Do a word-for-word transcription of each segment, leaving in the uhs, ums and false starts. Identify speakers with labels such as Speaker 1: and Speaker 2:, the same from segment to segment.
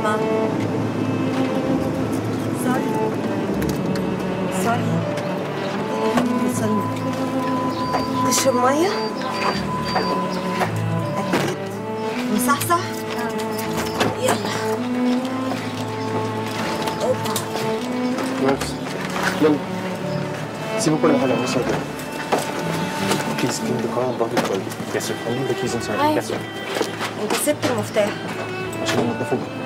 Speaker 1: سلمى. سوري سوري سلمى. تشرب ميه؟ اكيد. مصحصح؟ يلا. اوبا.
Speaker 2: نفس يلا سيبوا كل حاجه بس كده. Please give me the car and lock it for you. Yes sir. I'll leave the keys inside. Yes sir.
Speaker 1: انت سبت المفتاح
Speaker 2: عشان ينضفوا بقى.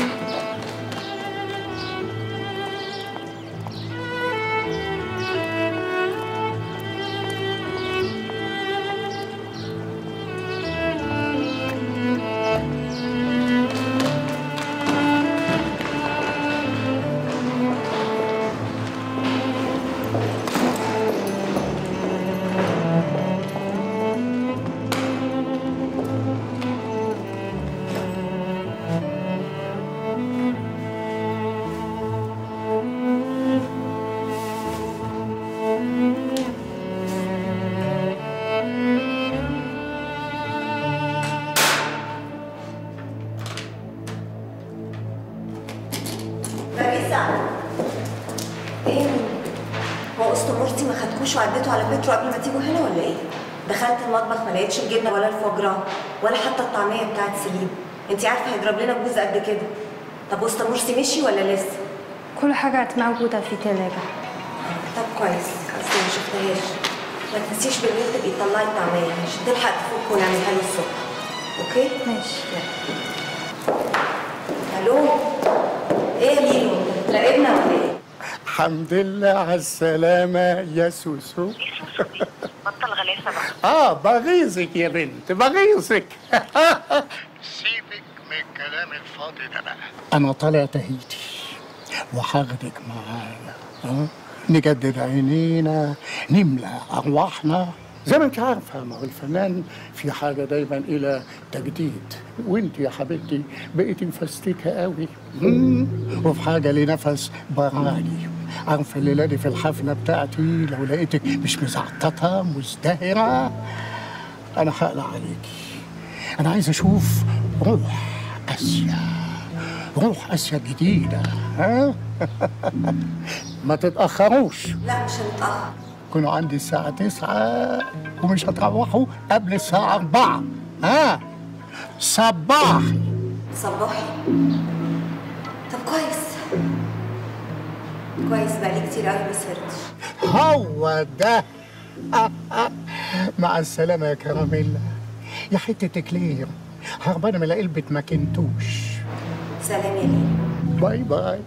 Speaker 1: ايه هو اسطمرتي ما خدكوش وعديتوا على بيترو قبل ما تيجوا هنا ولا ايه؟ دخلت المطبخ ما لقيتش الجبنه ولا الفوجرا ولا حتى الطعميه بتاعت سليم. انت عارفه هيضرب لنا بوز قد كده. طب اسطمرتي مشي ولا لسه؟
Speaker 3: كل حاجه موجوده في الثلاجه.
Speaker 1: طب كويس اصل ما شفتهاش. ما تنسيش بالليل تبقي تطلعي الطعميه عشان تلحق تفك ونعملها له الصبح. اوكي؟
Speaker 3: ماشي.
Speaker 1: الو ايه يا ليلو؟ راقبنا ولا ايه؟
Speaker 4: الحمد لله على السلامة يا سوسو.
Speaker 1: بطل غلاسة بقى.
Speaker 4: اه بغيظك يا بنت بغيظك. سيبك من الكلام الفاضي ده بقى. أنا طالع تهيتي وهاخدك معايا. اه نجدد عينينا نملى أرواحنا. زي ما انت عارفة ما هو الفنان في حاجة دايما إلى تجديد، وانت يا حبيبتي بقيتي مفستكة قوي. وفي حاجة لنفس براني. عارفة الليلة دي في الحفلة بتاعتي لو لقيتك مش مزعططة مزدهرة أنا هقلق عليكي. أنا عايز أشوف روح آسيا، روح آسيا جديدة. ها؟ ما تتأخروش.
Speaker 1: لا مش هنتأخر.
Speaker 4: كونوا عندي الساعة تسعة ومش هتروحوا قبل الساعة أربعة. ها؟ صباحي.
Speaker 1: صباحي؟ طب كويس. كويس بقالي كتير قوي ما سهرتش.
Speaker 4: هو ده. مع السلامة يا كراميلا. يا حتة كلير هربانة من علبة ماكنتوش.
Speaker 1: سلام يا ليلى.
Speaker 4: باي باي.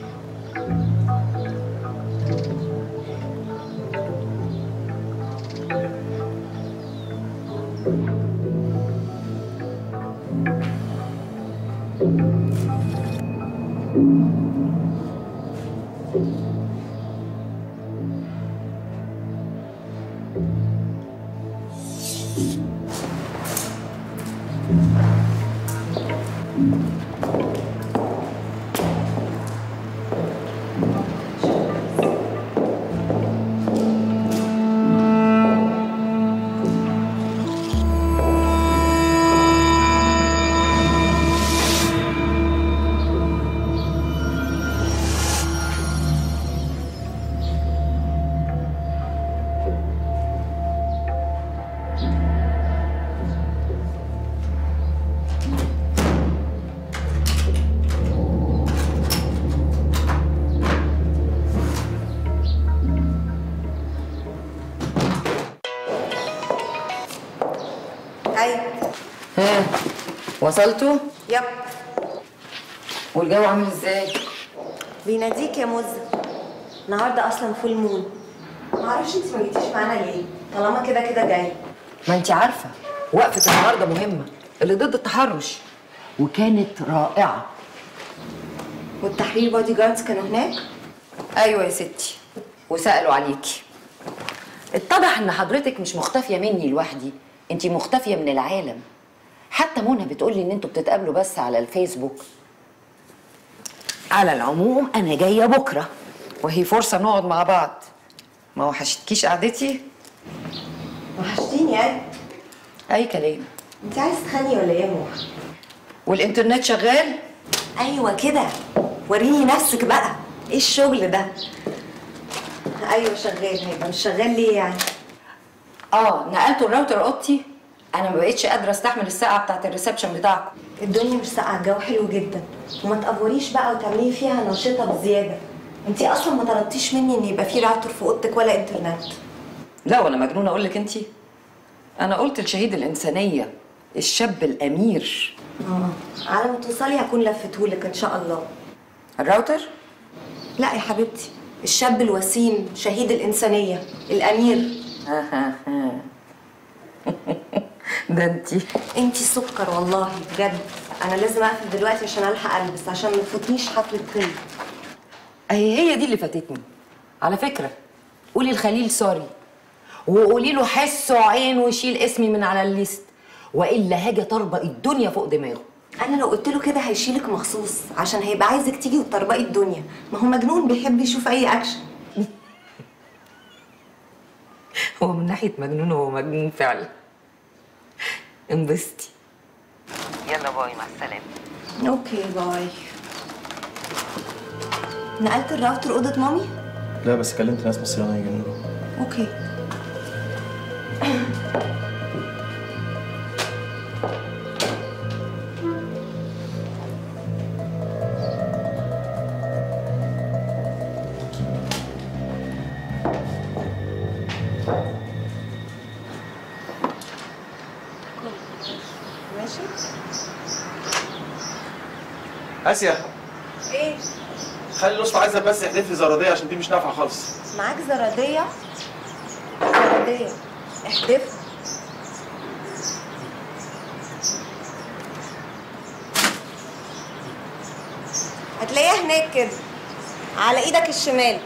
Speaker 5: ها وصلتوا؟
Speaker 1: يب.
Speaker 5: والجو عامل ازاي؟
Speaker 1: بيناديك يا مز. النهارده اصلا فول مون. معرفش انت ما جيتيش معانا ليه؟ طالما كده كده جاي.
Speaker 5: ما انت عارفه وقفه النهارده مهمه اللي ضد التحرش وكانت رائعه.
Speaker 1: والتحرير بودي جاردز كانوا هناك؟
Speaker 5: ايوه يا ستي وسالوا عليكي. اتضح ان حضرتك مش مختفيه مني لوحدي، انت مختفيه من العالم. حتى منى بتقولي ان انتوا بتتقابلوا بس على الفيسبوك. على العموم انا جايه بكره وهي فرصه نقعد مع بعض. ما وحشتكيش قعدتي؟
Speaker 1: وحشتيني قد
Speaker 5: اي كلام.
Speaker 1: انت عايز تخني ولا ايه يا موحى؟
Speaker 5: والانترنت شغال؟
Speaker 1: ايوه كده، وريني نفسك بقى. ايه الشغل ده؟ ايوه شغال. هيبقى مش شغال ليه يعني؟
Speaker 5: اه نقلتوا الراوتر اوضتي، انا ما بقتش قادره استحمل السقعه بتاعت الريسبشن بتاعكم.
Speaker 1: الدنيا مش ساقعه، الجو حلو جدا، وما تقفوريش بقى وتعملي فيها نشيطه بزياده. انتي اصلا ما طلبتيش مني ان يبقى في راوتر في اوضتك ولا انترنت.
Speaker 5: لا وانا مجنونه اقول لك انتي؟ انا قلت لشهيد الانسانيه الشاب الامير.
Speaker 1: اه على ما توصلي هكون لفتهولك ان شاء الله.
Speaker 5: الراوتر؟
Speaker 1: لا يا حبيبتي، الشاب الوسيم شهيد الانسانيه الامير.
Speaker 5: ها ها ها ده انتي
Speaker 1: انتي سكر والله بجد. انا لازم اقفل دلوقتي عشان الحق البس، عشان ما تفوتنيش حفله خير.
Speaker 5: اهي هي دي اللي فاتتني. على فكره قولي لخليل سوري، وقولي له حسه عين وشيل اسمي من على الليست، والا هاجي طربق الدنيا فوق دماغه.
Speaker 1: انا لو قلت له كده هيشيلك مخصوص، عشان هيبقى عايزك تيجي وتطربقي الدنيا. ما هو مجنون بيحب يشوف اي اكشن.
Speaker 5: هو من ناحيه مجنون هو مجنون فعلا. انبسطي. يلا باي، مع السلامه.
Speaker 1: اوكي باي. نقلت الراوتر اوضه مامي؟
Speaker 2: لا بس كلمت ناس مصريين يجننوا.
Speaker 1: اوكي. ماشي؟
Speaker 2: اسيا
Speaker 1: ايه؟
Speaker 2: خلي الاسطى عايزه بس يحدف لي زراديه عشان دي مش نافعه خالص.
Speaker 1: معاك زراديه؟ زراديه احدفها. هتلاقيها هناك كده على ايدك الشمال.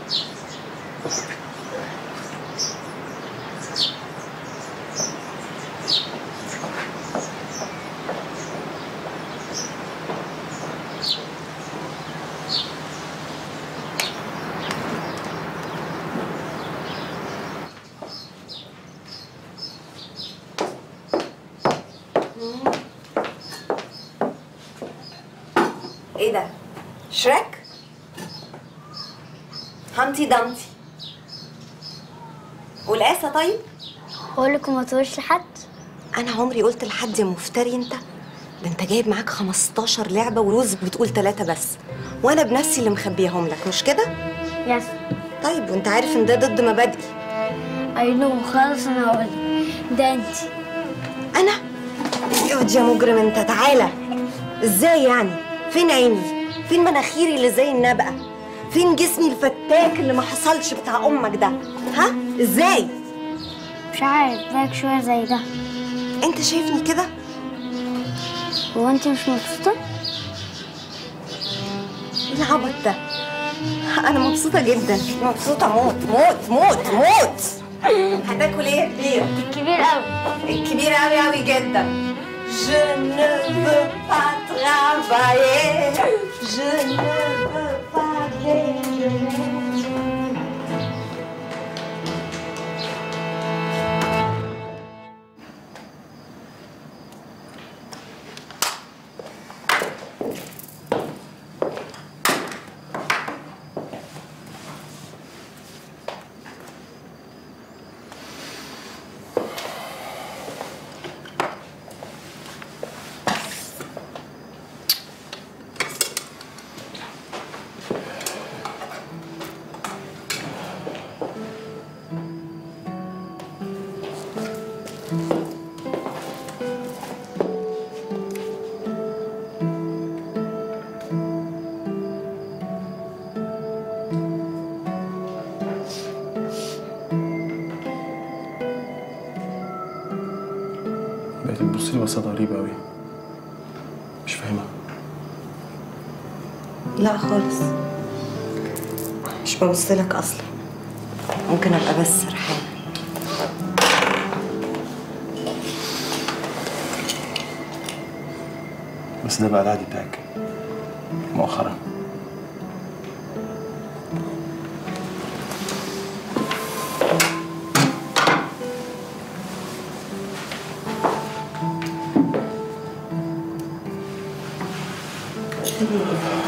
Speaker 1: ايه ده؟ شريك؟ هانتي دانتي. والقاسة طيب؟
Speaker 6: بقولك ما تقولش لحد.
Speaker 1: أنا عمري قلت لحد يا مفتري أنت؟ ده أنت جايب معاك خمستاشر لعبة ورزق بتقول تلاتة بس، وأنا بنفسي اللي مخبيهم لك، مش كده؟
Speaker 6: يس.
Speaker 1: طيب وأنت عارف إن ده ضد مبادئي.
Speaker 6: أي نو خلاص أنا هقولك. ده أنت.
Speaker 1: أنا؟ اقعد يا مجرم أنت، تعالى. إزاي يعني؟ فين عيني؟ فين مناخيري اللي زي النبقة؟ فين جسمي الفتاك اللي ما حصلش بتاع أمك ده؟ ها؟ إزاي؟
Speaker 6: مش عارف، بالك شوية زي ده.
Speaker 1: أنت شايفني كده؟
Speaker 6: هو أنت مش مبسوطة؟
Speaker 1: إيه العبط ده؟ أنا مبسوطة جدا، مبسوطة موت موت موت موت. هتاكل إيه يا كبير؟
Speaker 6: الكبير أوي.
Speaker 1: الكبير أوي أوي جدا. Je ne veux pas travailler. Je ne veux pas déjeuner.
Speaker 2: بقيت تبص لي بصات غريبة أوي، مش فاهمها.
Speaker 1: لا خالص، مش ببصلك أصلا. ممكن أبقى بس سرحانة.
Speaker 2: بس ده بقى العادي بتاعك مؤخرا.
Speaker 1: استني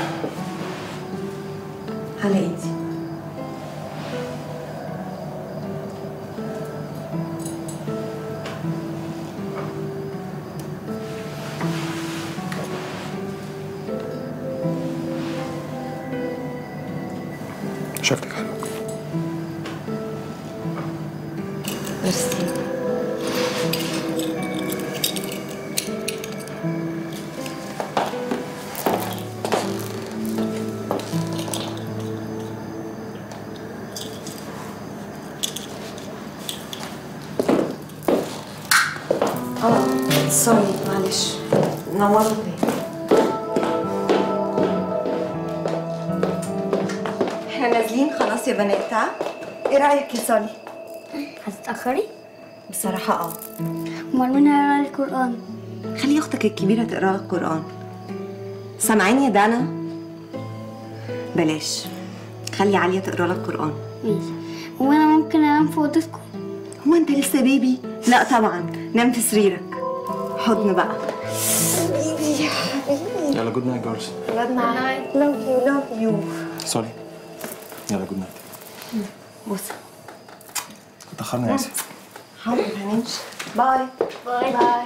Speaker 1: على ايدي.
Speaker 2: شكلك حلو.
Speaker 1: ميرسي. اه سوري معلش، نوروا البيت. احنا نازلين خلاص يا بنات. ها ايه رايك يا سولي؟
Speaker 6: هتتأخري؟
Speaker 1: بصراحه اه.
Speaker 6: امال مين هيقرا لي القرآن؟
Speaker 1: خلي اختك الكبيره تقرا لك قران. سامعين يا دانا؟ بلاش، خلي عاليه تقرا لك قران.
Speaker 6: ماشي. هو انا ممكن انام في اوضتكم؟
Speaker 1: هو انت لسه بيبي؟ لا طبعا، نام في سريرك. حضن بقى. بيبي يا حبيبي.
Speaker 2: يلا جود نايت جارس.
Speaker 1: جود نايت. لوف يو لوف يو.
Speaker 2: سوري. يلا جود نايت.
Speaker 1: بص
Speaker 2: اتأخرنا يا اسف.
Speaker 1: حاضر هنمشي. باي.
Speaker 6: باي باي.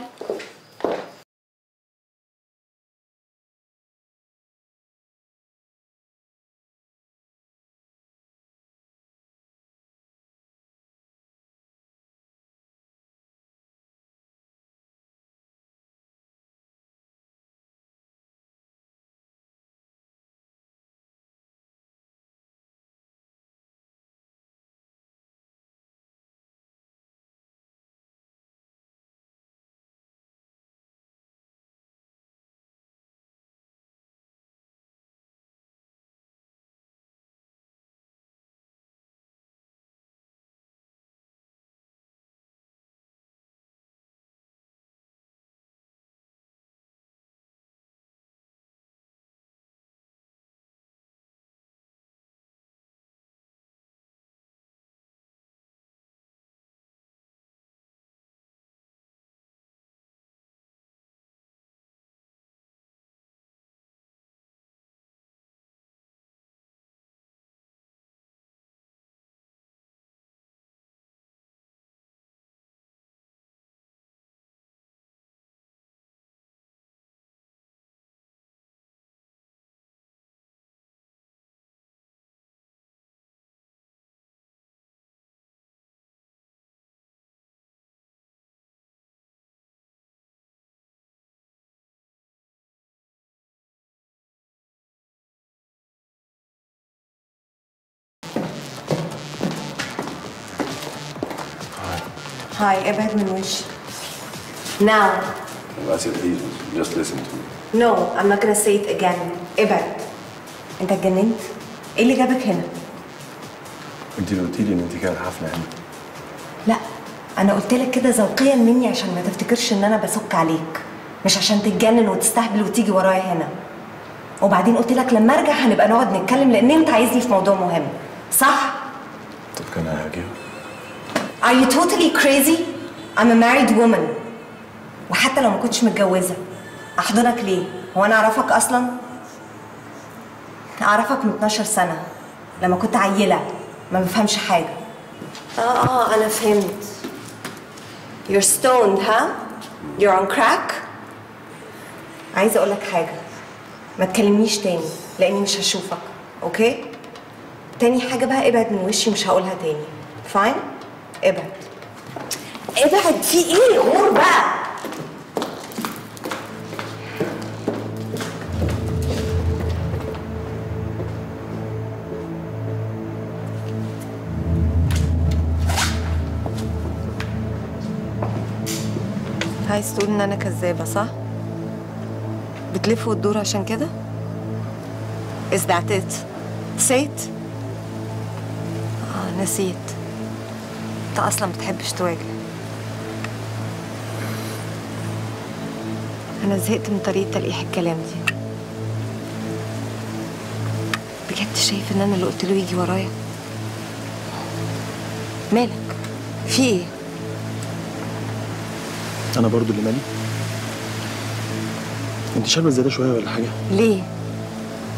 Speaker 1: هاي ابعد من وشي. Now.
Speaker 7: That's it, please. Just listen to me.
Speaker 1: No, I'm not gonna say it again. ابعد. انت اتجننت؟ ايه اللي جابك هنا؟
Speaker 7: انت اللي قلتي لي ان انت كده حفله هنا.
Speaker 1: لا، انا قلت لك كده ذوقيا مني عشان ما تفتكرش ان انا بسك عليك، مش عشان تتجنن وتستهبل وتيجي ورايا هنا. وبعدين قلت لك لما ارجع هنبقى نقعد نتكلم لان انت عايزني في موضوع مهم، صح؟
Speaker 7: طب كان هاجي.
Speaker 1: Are you totally crazy? I'm a married woman. وحتى لو ما كنتش متجوزة أحضنك ليه؟ هو أنا أعرفك أصلاً؟ أعرفك من اتناشر سنة لما كنت عيلة ما بفهمش حاجة. آه آه أنا فهمت. You're stoned, huh? You're on crack? عايزة أقولك حاجة، ما تكلمنيش تاني لأني مش هشوفك، أوكي؟ تاني حاجة بقى ابعد من وشي، مش هقولها تاني. فاين؟ ابعد. ابعد في ايه؟ غور بقى. عايز تقول ان انا كذابة صح؟ بتلف وتدور عشان كده؟ Is that it? نسيت؟ اه نسيت. انت اصلا بتحبش تواجه. انا زهقت من طريقه تلقيح الكلام دي. بجد شايف ان انا اللي قلت له يجي ورايا؟ مالك؟ في ايه؟
Speaker 2: انا برضو اللي مالي. انت شاربه زياده شويه ولا حاجه؟
Speaker 1: ليه؟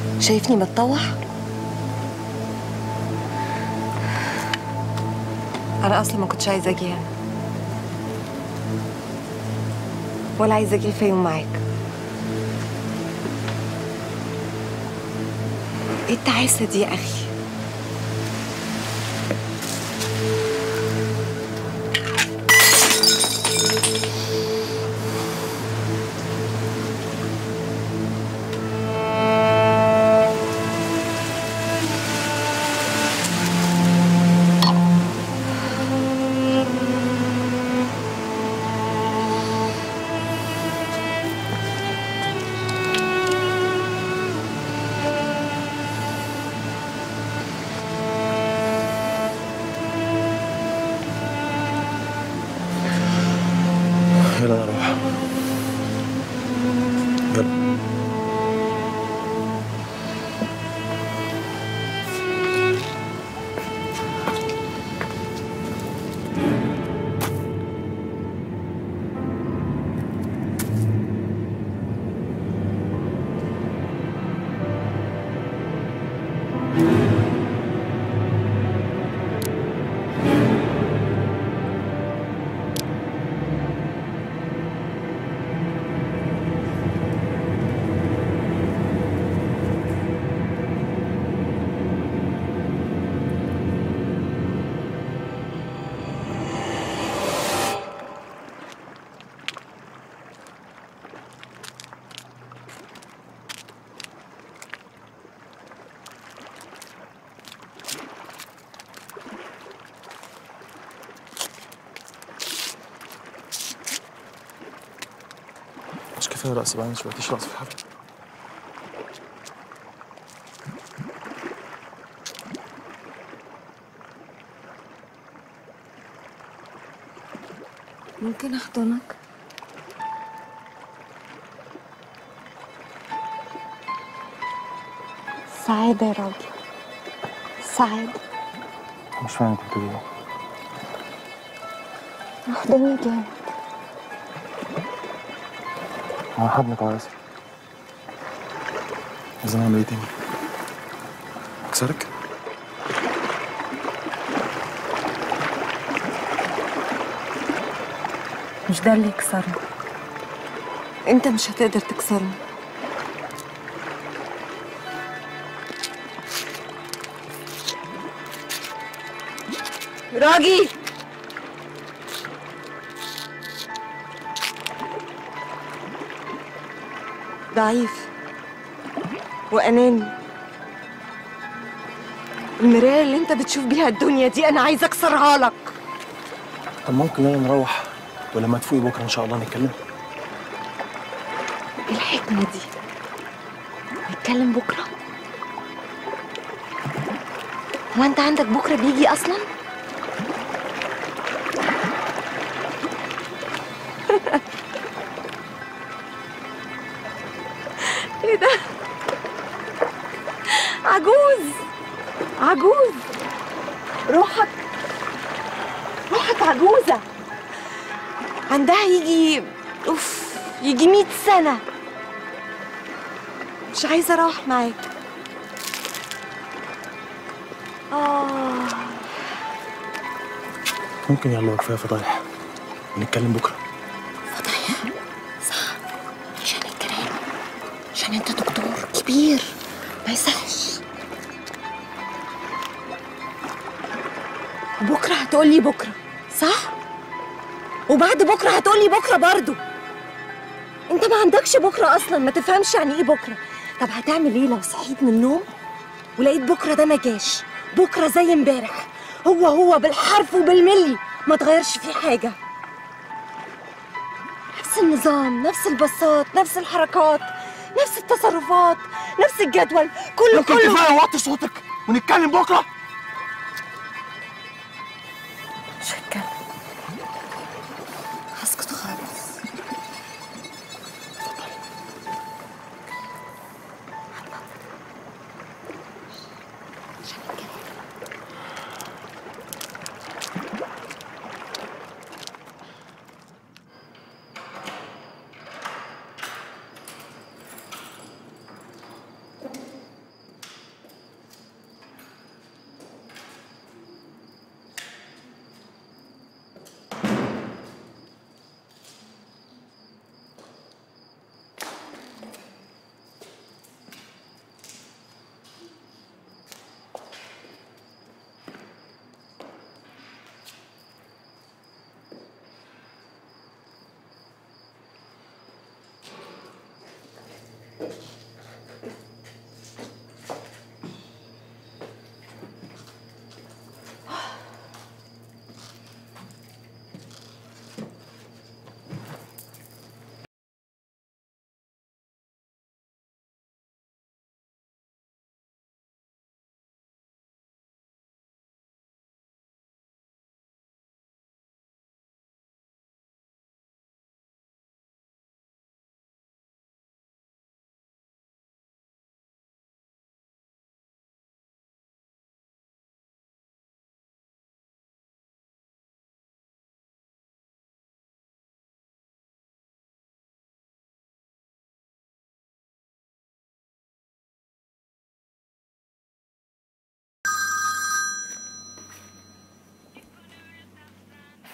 Speaker 1: شايفني بتطوح؟ أنا أصلا ما كنتش عايزة أجي هنا، ولا عايزة أجي الفيوم معاك. إيه التعاسة دي يا أخي؟
Speaker 2: يلا نروح. يلا. مش كفايه رقص بقى؟ مش بقيتيش رقص في الحفله.
Speaker 1: ممكن أحضنك؟ سعادة يا راجل، سعادة.
Speaker 2: مش فاهم انت بتقولي ايه.
Speaker 1: أحضني جامد.
Speaker 2: انا حضنك يا ياسر. عايزين نعمل ايه تاني؟ اكسرك؟
Speaker 1: مش ده اللي يكسرني. انت مش هتقدر تكسرني. راجي، ضعيف وأناني. المراية اللي انت بتشوف بيها الدنيا دي انا عايزة اكسرها لك.
Speaker 2: طب ممكن يلا نروح، ولما تفوقي بكره ان شاء الله نتكلم.
Speaker 1: ايه الحكمة دي؟ نتكلم بكرة؟ هو انت عندك بكرة بيجي اصلا؟ ايه ده؟ عجوز عجوز، روحك روحك عجوزة، عندها يجي اوف يجي مية سنة. مش عايزة اروح معاك. آه
Speaker 2: ممكن يلا كفايه فضايح ونتكلم بكره.
Speaker 1: فضايح؟ صح، عشان الكلام، عشان انت دكتور كبير ما يصحش. بكره هتقولي بكره صح؟ وبعد بكره هتقولي بكره برضو. انت ما عندكش بكره اصلا، ما تفهمش يعني ايه بكره. طب هتعمل ايه لو صحيت من النوم ولقيت بكره ده ما جاش؟ بكره زي امبارح، هو هو بالحرف وبالملي، ما اتغيرش فيه حاجه. نفس النظام، نفس البساط، نفس الحركات، نفس التصرفات، نفس الجدول، كله
Speaker 2: ممكن
Speaker 1: كله.
Speaker 2: كفايه وطي صوتك ونتكلم بكره.
Speaker 1: مش هتكلم، هسكت خالص.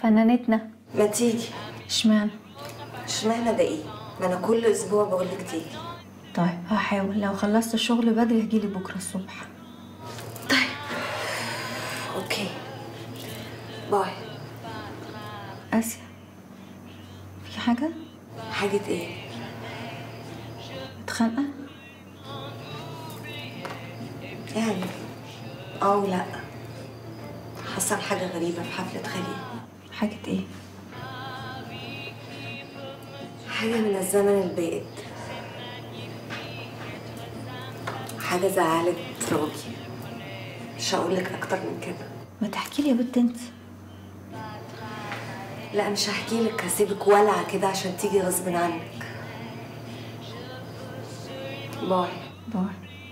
Speaker 3: فنانتنا.
Speaker 1: ما تيجي.
Speaker 3: اشمعنى؟
Speaker 1: اشمعنى ده ايه؟ ما انا كل اسبوع بقول لك تيجي.
Speaker 3: طيب هحاول، لو خلصت الشغل بدري هجيلي بكره الصبح.
Speaker 1: طيب اوكي باي.
Speaker 3: آسيا، في حاجة؟
Speaker 1: حاجة ايه؟
Speaker 3: متخانقة؟
Speaker 1: يعني اه ولا حصل حاجة غريبة في حفلة خليل.
Speaker 3: حاجة ايه؟
Speaker 1: حاجة من الزمن البائد، حاجة زعلت راجي. مش هقول لك أكتر من كده.
Speaker 3: ما تحكي لي يا بنت انت.
Speaker 1: لا مش هحكي لك، هسيبك ولعة كده عشان تيجي غصب عنك. باي.
Speaker 3: باي.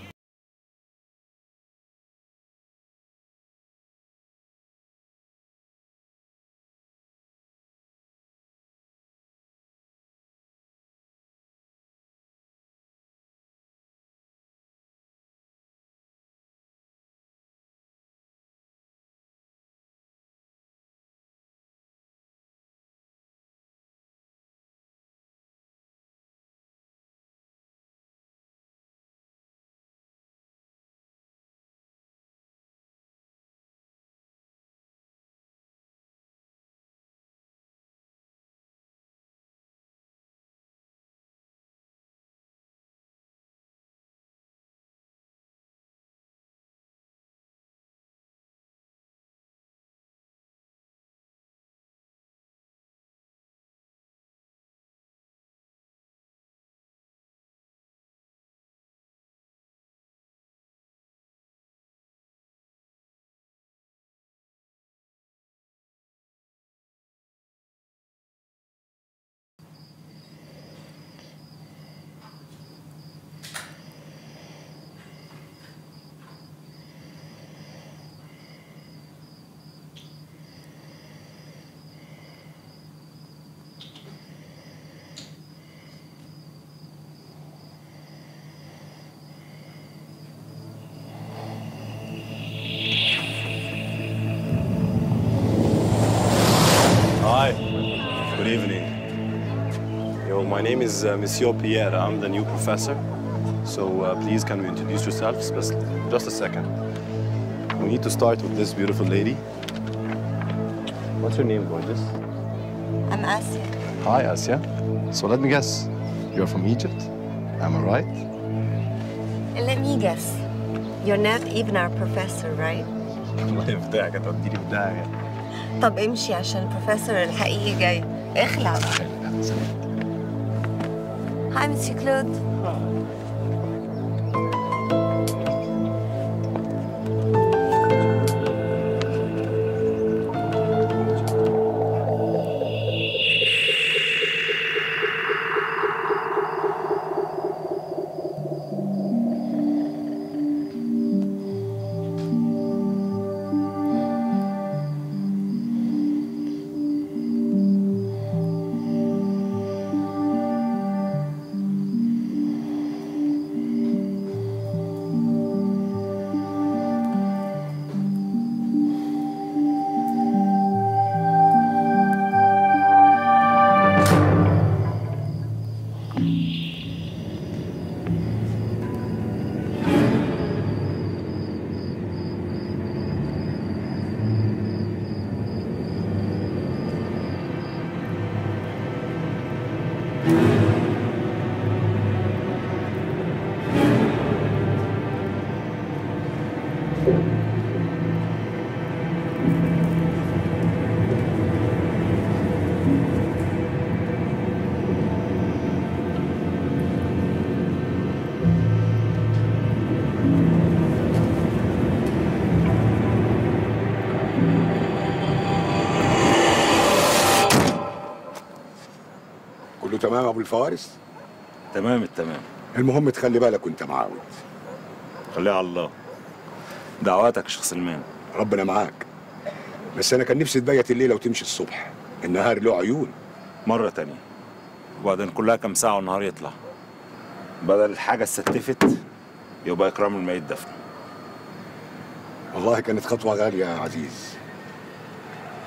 Speaker 7: Hi, good evening. Yo, my name is uh, Monsieur Pierre. I'm the new professor. So uh, please can you introduce yourselves? Just, just a second. We need to start with this beautiful lady. What's your name, gorgeous?
Speaker 1: I'm Asia.
Speaker 7: Hi, Asia. So let me guess. You're from Egypt? Am I right?
Speaker 1: Let me guess. You're not even our professor, right?
Speaker 7: الله يفتحك هتوديني في داهية.
Speaker 1: طب امشي عشان البروفيسور الحقيقي جاي. اخلع. هاي مسيو كلود.
Speaker 8: كله تمام يا ابو الفوارس؟
Speaker 9: تمام التمام.
Speaker 8: المهم تخلي بالك وانت معاود.
Speaker 9: خليها على الله. دعواتك يا شيخ سلمان.
Speaker 8: ربنا معاك. بس انا كان نفسي تبيت الليله وتمشي الصبح، النهار له عيون.
Speaker 9: مره تانية. وبعدين كلها كام ساعه والنهار يطلع. بدل الحاجه استتفت يبقى اكرام الميت دفن.
Speaker 8: والله كانت خطوه غاليه يا عزيز.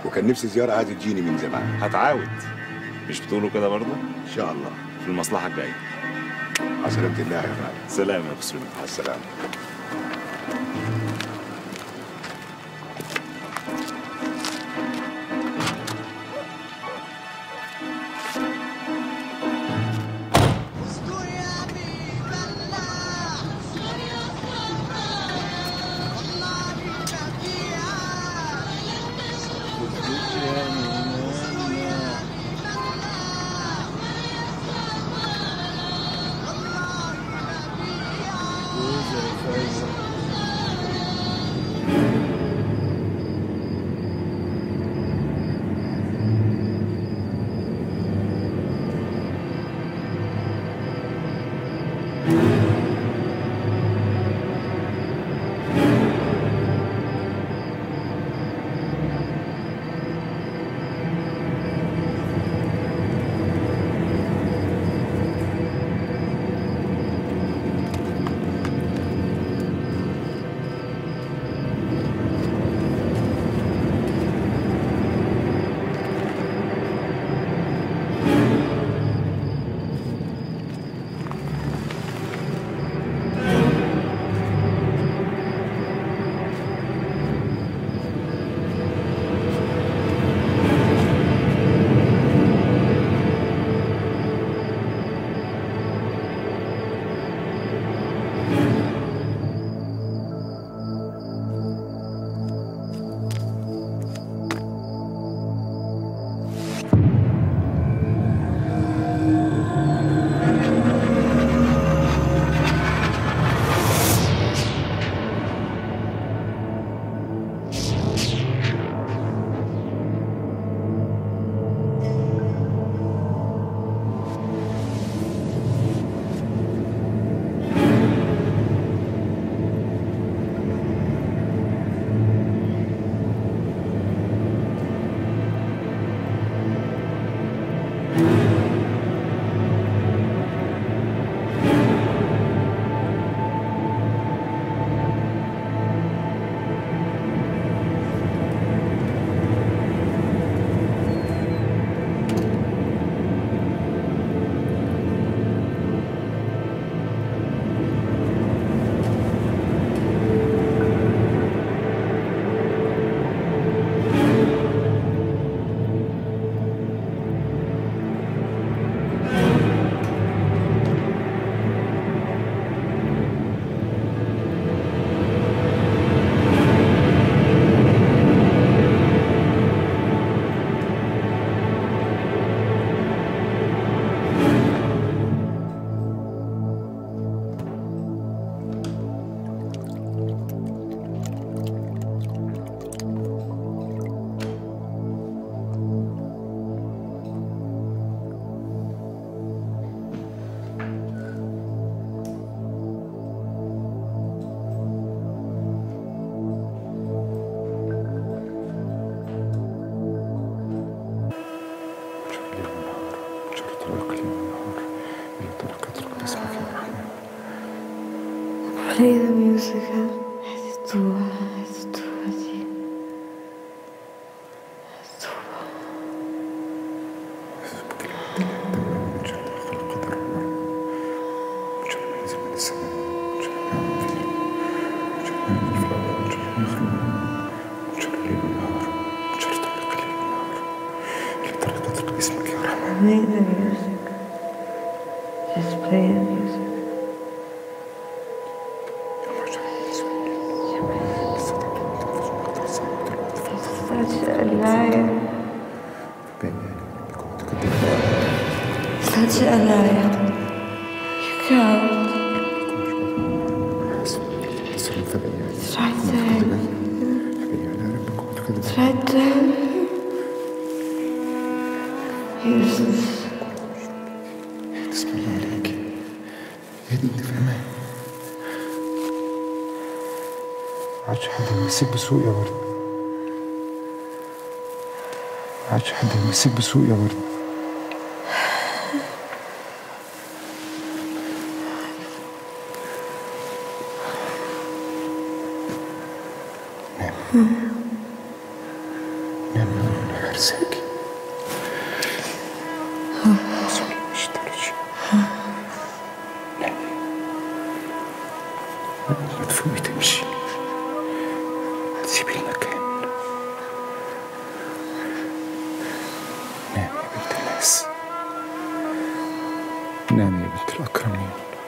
Speaker 8: وكان نفسي زياره عايزه تجيني من زمان.
Speaker 9: هتعاود، مش بتقولوا كده برضه؟
Speaker 8: ان شاء الله
Speaker 9: في المصلحه الجايه.
Speaker 8: على سلامه الله يا غالي.
Speaker 9: سلام يا بسيوني.
Speaker 8: على السلامه.
Speaker 3: Play the music. It's too hard. It's too hard. It's too Play the music. Just play the music. Such a liar. Such a liar. You can't. It's right there. It's right there. Useless.
Speaker 10: بسم الله عليك يا دي انت فاهمة عادش حد يمسك بسوق يا ورد عادش حد يمسك بسوق يا ورد نام نام عرساكي. مش ترجي. نامي. ما تفوقي تمشي. تسيبي المكان. نامي يا بنت الناس. نامي يا بنت الأكرمين.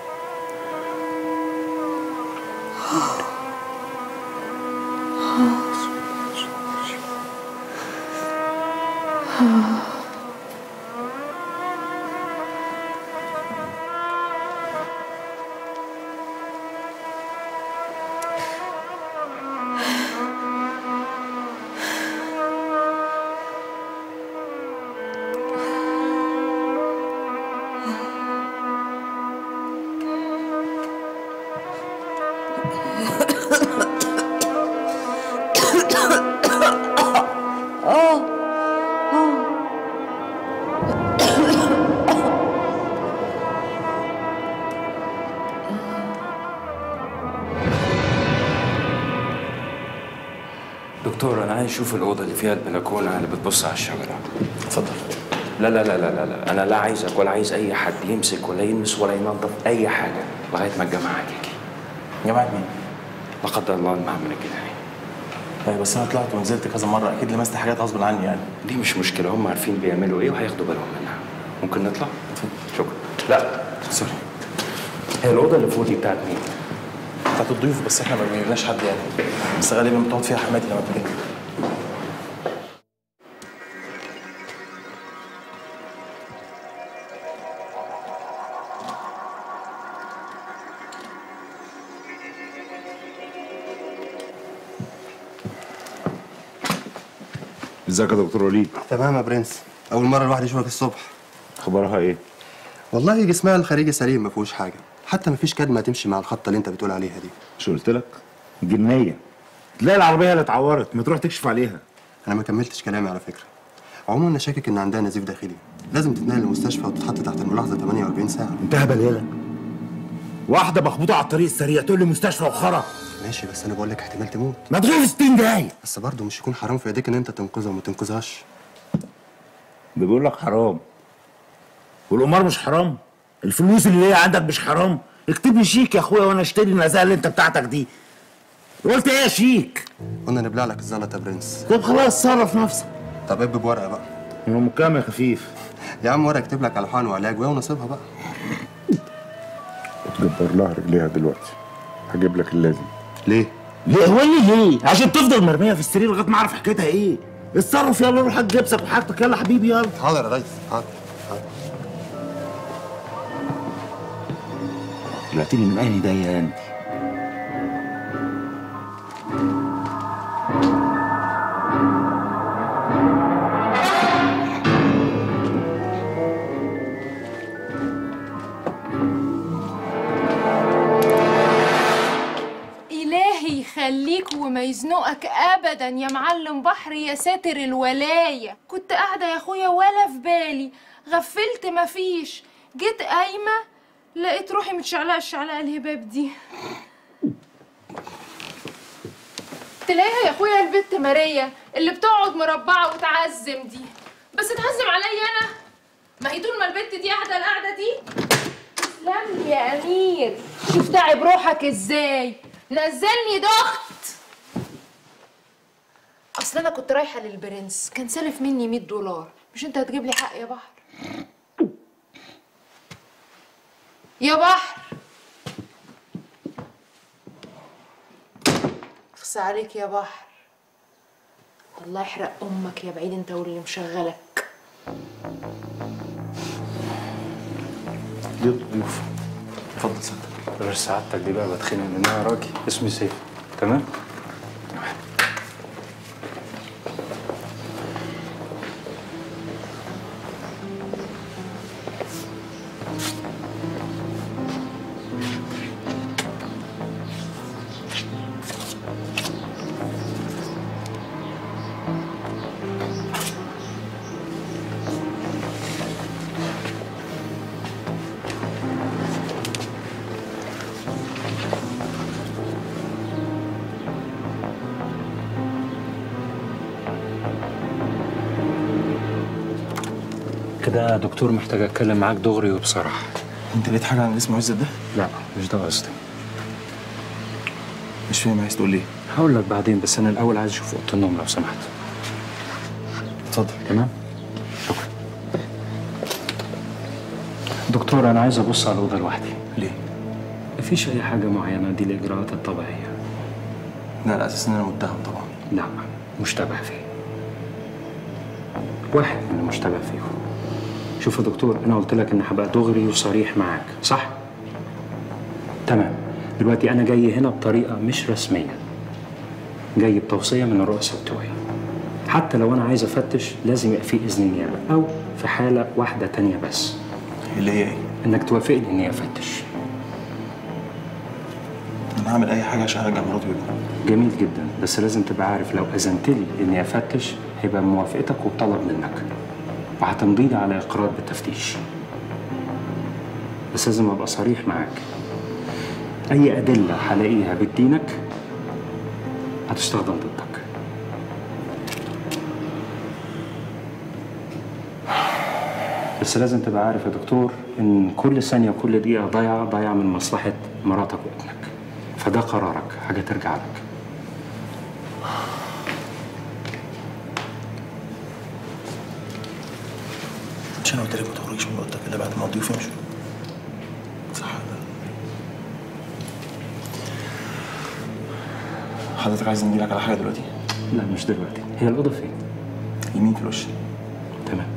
Speaker 11: دكتور انا عايز اشوف الاوضه اللي فيها البلكونه اللي بتبص على الشجره. اتفضل. لا لا لا لا لا انا لا عايزك ولا عايز اي حد يمسك ولا يلمس ولا ينظف اي حاجه لغايه ما الجماعه تيجي.
Speaker 2: جماعه مين؟
Speaker 11: لا قدر الله المعمل الجنائي.
Speaker 2: طيب بس انا طلعت ونزلت كذا مره، اكيد لمست حاجات غصب عني يعني.
Speaker 11: دي مش مشكله، هم عارفين بيعملوا ايه وهياخدوا بالهم منها. ممكن نطلع؟ شكرا. لا سوري. هي الاوضه اللي فوق دي بتاعت مين؟
Speaker 2: بتاعت الضيوف، بس احنا ما بنجيبناش حد يعني، بس غالبا بتقعد فيها حماتي لما بتيجي.
Speaker 9: ازيك يا دكتور وليد؟
Speaker 12: تمام يا برنس، أول مرة الواحد يشوفك الصبح.
Speaker 9: اخبارها ايه؟
Speaker 12: والله جسمها الخارجي سليم ما فيهوش حاجة، حتى ما فيش كدمة تمشي مع الخطة اللي أنت بتقول عليها دي.
Speaker 9: مش قلت لك؟ جنية. تلاقي العربية اللي اتعورت، ما تروح تكشف عليها.
Speaker 12: أنا ما كملتش كلامي على فكرة. عموما أنا شاكك إن عندها نزيف داخلي، لازم تتنقل للمستشفى وتتحط تحت الملاحظة ثمانية وأربعين ساعة.
Speaker 9: انتهى بليلة. واحدة مخبوطة على الطريق السريع تقول لي مستشفى وخرا.
Speaker 12: ماشي بس أنا بقول لك احتمال تموت.
Speaker 9: ما تروح في ستين دقايق.
Speaker 12: بس برضه مش يكون حرام في إيديك إن أنت تنقذها وما تنقذهاش.
Speaker 9: ده بيقول لك حرام. والقمار مش حرام؟ الفلوس اللي هي عندك مش حرام؟ اكتب لي شيك يا اخويا وانا اشتري النزاهه اللي انت بتاعتك دي. قلت ايه يا شيك؟
Speaker 12: قلنا نبلع لك الزلط يا برنس.
Speaker 9: طب خلاص صرف نفسك.
Speaker 12: طب ابب بورقه بقى.
Speaker 9: ام كام يا خفيف؟
Speaker 12: يا عم ورقه اكتب لك على حقن وعلاج وهي ونصيبها بقى.
Speaker 10: تجبر لها رجليها دلوقتي. هجيب لك اللازم.
Speaker 12: ليه؟
Speaker 9: ليه هو اللي ليه؟ عشان تفضل مرميه في السرير لغايه ما اعرف حكايتها ايه. اتصرف يلا روح هات جبسك وحاجتك يلا حبيبي يلا.
Speaker 12: حاضر يا ريس حاضر حاضر.
Speaker 9: طلعت لي من عيني ده يا انت.
Speaker 13: إلهي يخليك وما يزنقك أبدا يا معلم بحر يا ساتر الولاية. كنت قاعدة يا أخويا ولا في بالي، غفلت مفيش، جيت قايمة لقيت روحي متشعلقة الشعلقة الهباب دي. تلاقيها يا أخويا البت ماريا اللي بتقعد مربعة وتعزم دي، بس تعزم عليا أنا؟ ما هي طول ما البت دي قاعدة القعدة دي. تسلم لي يا أمير، شوف تعب روحك إزاي، نزلني ضغط. اصل انا كنت رايحه للبرنس كان سالف مني مية دولار، مش انت هتجيب لي حق يا بحر؟ يا بحر اخص عليك يا بحر، الله يحرق امك يا بعيد انت واللي مشغلك.
Speaker 2: دي ضيوف. اتفضل سعادتك.
Speaker 11: غير سعادتك دي بقى بتخنق منها يا راجل. اسمي سيف. تمام؟ كده يا دكتور محتاج اتكلم معاك دغري وبصراحه.
Speaker 10: انت لقيت حاجه عن اللي اسمه عزت ده؟
Speaker 11: لا مش ده قصدي.
Speaker 10: مش فاهم عايز تقول ايه؟
Speaker 11: هقول لك بعدين، بس انا الاول عايز اشوف اوضه النوم لو سمحت.
Speaker 10: اتفضل.
Speaker 11: تمام؟ شكرا. دكتور انا عايز ابص على الاوضه لوحدي.
Speaker 10: ليه؟
Speaker 11: مفيش اي حاجه معينه، دي الاجراءات الطبيعيه.
Speaker 10: لا على اساس ان انا متهم طبعا.
Speaker 11: لا مشتبه فيه. واحد من المشتبه فيهم. شوف يا دكتور، انا قلت لك ان هبقى دغري وصريح معاك، صح؟ تمام. دلوقتي انا جاي هنا بطريقه مش رسميه. جاي بتوصيه من الرؤساء بتوعي. حتى لو انا عايز افتش لازم يبقى في اذن نيابه، او في حاله واحده تانية بس.
Speaker 10: اللي هي ايه؟
Speaker 11: انك توافقني اني افتش.
Speaker 10: انا هعمل اي حاجه عشان ارجع مراتي وابني.
Speaker 11: جميل جدا، بس لازم تبقى عارف لو اذنت لي اني افتش هيبقى بموافقتك وبطلب منك، وهتمضي لي على اقرار بالتفتيش. بس لازم ابقى صريح معاك. اي ادله هلاقيها بتدينك هتستخدم ضدك. بس لازم تبقى عارف يا دكتور ان كل ثانيه وكل دقيقه ضايعه ضايعه من مصلحه مراتك وابنك. فده قرارك، حاجه ترجع لك.
Speaker 10: مش انا قلت لك ما تخرجيش من اوضتك الا بعد ما الضيوف يمشوا؟ صح ولا حضرتك عايز نديلك على حاجه دلوقتي؟
Speaker 11: لا مش دلوقتي. هي الاوضه فين؟
Speaker 10: يمين في الوش.
Speaker 11: تمام.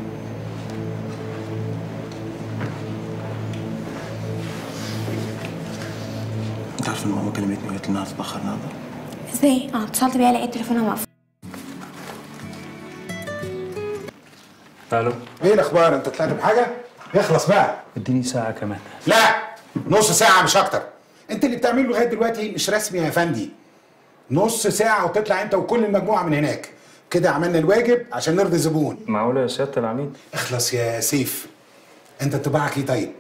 Speaker 10: انت عارف ان ماما كلمتني وقالت لي انها هتتاخر النهارده؟
Speaker 6: ازاي؟ انا اتصلت بيها لقيت تليفونها مقفول.
Speaker 11: الو.
Speaker 14: ايه الاخبار؟ انت طلعت بحاجه؟ اخلص بقى.
Speaker 11: اديني ساعه كمان.
Speaker 14: لا نص ساعه مش اكتر. انت اللي بتعمله لغايه دلوقتي مش رسمي يا فندي. نص ساعه وتطلع انت وكل المجموعه من هناك. كده عملنا الواجب عشان نرضي الزبون.
Speaker 11: معقوله يا سياده العميد؟
Speaker 14: اخلص يا سيف. انت انطباعك ايه طيب؟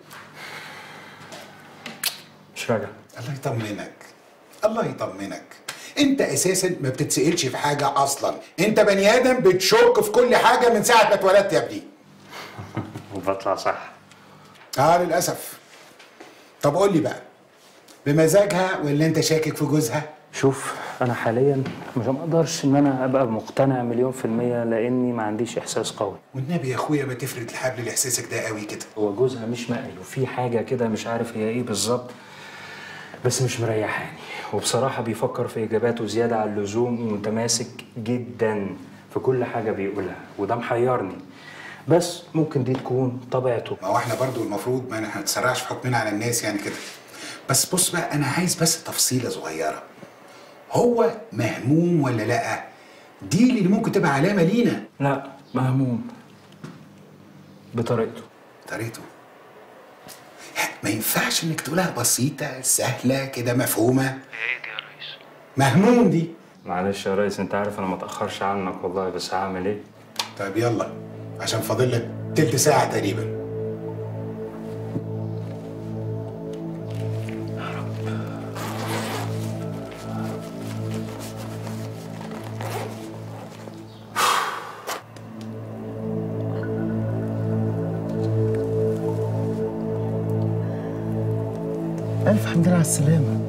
Speaker 11: مش راجع.
Speaker 14: الله يطمنك. الله يطمنك. انت اساسا ما بتتسالش في حاجه اصلا. انت بني ادم بتشك في كل حاجه من ساعه ما اتولدت يا ابني.
Speaker 11: وبطلع صح.
Speaker 14: اه للاسف. طب قول لي بقى، بمزاجها ولا انت شاكك في جوزها؟
Speaker 11: شوف انا حاليا مش مقدرش ان انا ابقى مقتنع مليون في المية لاني ما عنديش احساس قوي.
Speaker 14: والنبي يا اخويا ما تفرد الحبل لاحساسك ده قوي كده.
Speaker 11: هو جوزها مش مقلي وفي حاجة كده مش عارف هي ايه بالظبط، بس مش مريحاني. وبصراحة بيفكر في اجاباته زيادة عن اللزوم ومتماسك جدا في كل حاجة بيقولها، وده محيرني. بس ممكن دي تكون طبيعته.
Speaker 14: ما هو احنا برضو المفروض ما نتسرعش في حكمنا على الناس يعني كده. بس بص بقى، انا عايز بس تفصيله صغيره. هو مهموم ولا لا؟ دي اللي ممكن تبقى علامه لينا.
Speaker 11: لا مهموم بطريقته.
Speaker 14: طريقته؟ ما ينفعش انك تقولها بسيطه سهله كده مفهومه.
Speaker 11: ايه دي يا ريس؟
Speaker 14: مهموم دي.
Speaker 11: معلش يا ريس، انت عارف انا ما اتاخرش عنك والله، بس هعمل ايه؟
Speaker 14: طيب يلا عشان فاضل لك تلت ساعه تقريبا.
Speaker 9: ألف حمد لله على السلامة.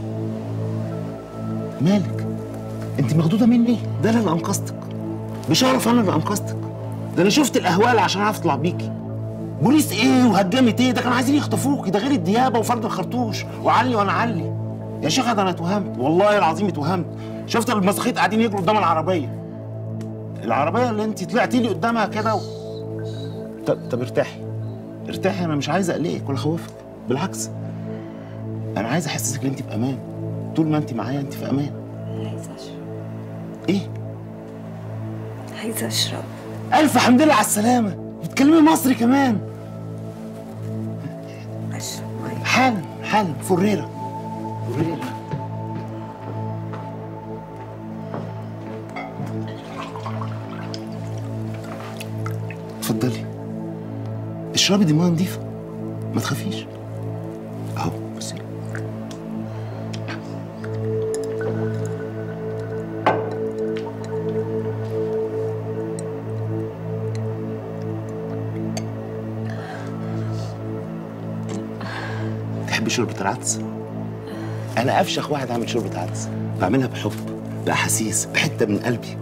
Speaker 9: مالك؟ أنت مخضوضة مني؟ ده أنا اللي أنقذتك. مش هعرف أنا اللي أنقذتك. ده أنا شفت الأهوال عشان أعرف أطلع بيكي. بوليس إيه وهجمت إيه؟ ده كانوا عايزين يخطفوكي، ده غير الديابة وفرد الخرطوش وعلي وأنا علي. يا شيخة ده أنا اتوهمت، والله العظيم اتوهمت. شفت المساخيط قاعدين يجروا قدام العربية. العربية اللي أنت طلعتي لي قدامها كده و... طب طب ارتاحي. ارتاحي، أنا مش عايز أقلقك ولا أخوفك، بالعكس. أنا عايز أحسسك إن أنت في أمان. طول ما أنت معايا أنت في أمان.
Speaker 1: عايزة أشرب.
Speaker 9: إيه؟
Speaker 1: عايزة أشرب.
Speaker 9: ألف حمد لله على السلامة. بتكلمي مصري كمان.
Speaker 1: أشرب مية.
Speaker 9: حالا حالا. فريرة فريرة. اتفضلي اشربي، دي ميه نضيفة، ما تخافيش. أهو بصي. شوربه العدس؟ انا افشخ واحد عامل شوربه عدس، بعملها بحب، باحاسيس، بحته من قلبي.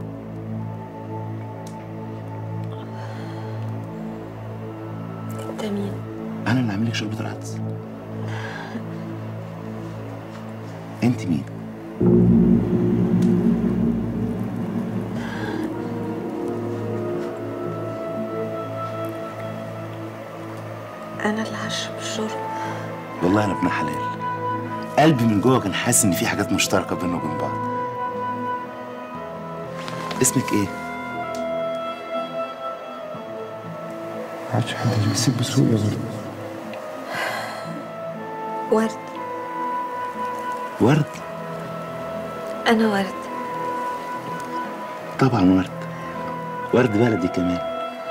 Speaker 3: انت مين؟
Speaker 9: انا اللي عامل لك شوربه العدس. انت مين؟
Speaker 3: انا اللي هشرب الشرب.
Speaker 9: والله انا ابن حلال، قلبي من جوه كان حاسس ان في حاجات مشتركه بيننا وبين بعض. اسمك ايه؟
Speaker 2: ما عادش حد اللي بيسيب بسهوله يا ورد.
Speaker 3: ورد.
Speaker 9: ورد؟
Speaker 3: انا ورد.
Speaker 9: طبعا ورد، ورد بلدي كمان.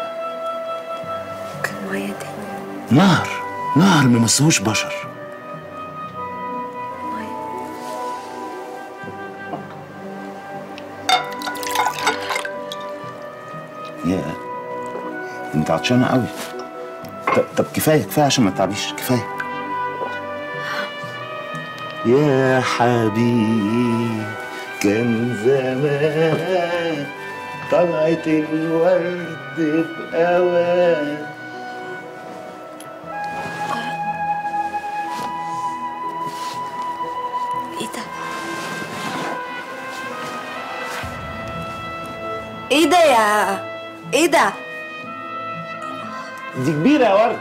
Speaker 3: كان معايا تاني.
Speaker 9: نهر، نهر ما مسهوش بشر. يا انت عطشانه قوي. طب, طب كفايه كفايه عشان ما تعبيش، كفايه. يا حبيبي كان زمان طلعت الورد بأوان.
Speaker 3: ايه ده؟ ايه ده يا ايه ده؟
Speaker 9: دي كبيرة يا ورد.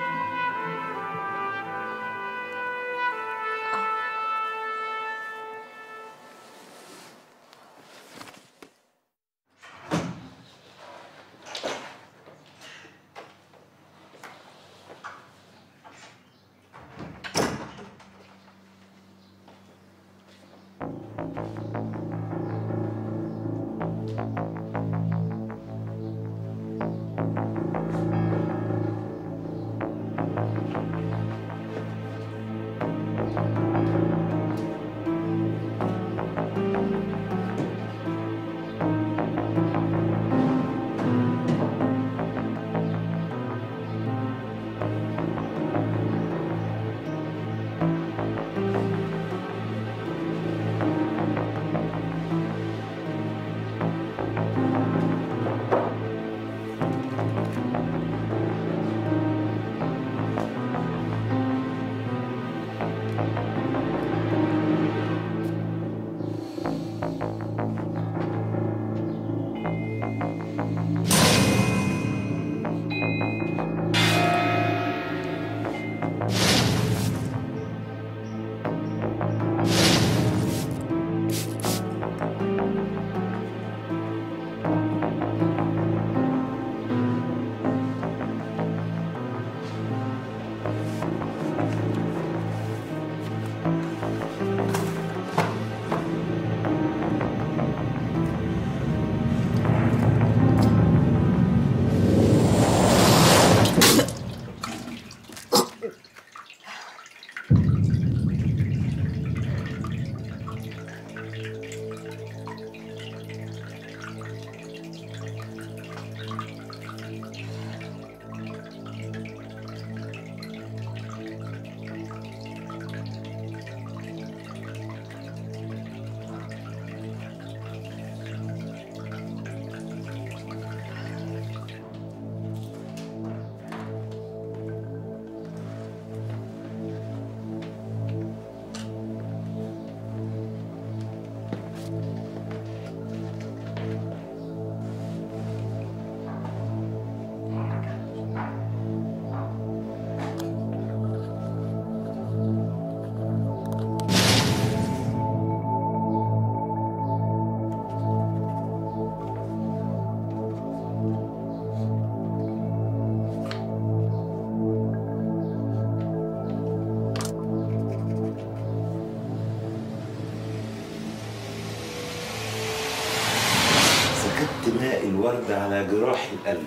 Speaker 9: ماء الورد على جراح القلب،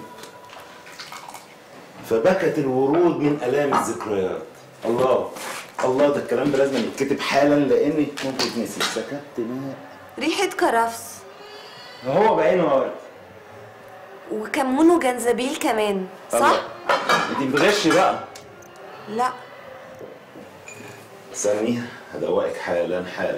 Speaker 9: فبكت الورود من آلام الذكريات. الله الله، ده الكلام ده لازم يتكتب حالا لاني ممكن تنسي. سكت ماء
Speaker 1: ريحة كرفس
Speaker 9: هو بعينه يا ورد،
Speaker 1: وكمون وجنزبيل كمان، صح؟
Speaker 9: انت بتغشي بقى.
Speaker 1: لا
Speaker 9: استني هدوقك حالا حالا.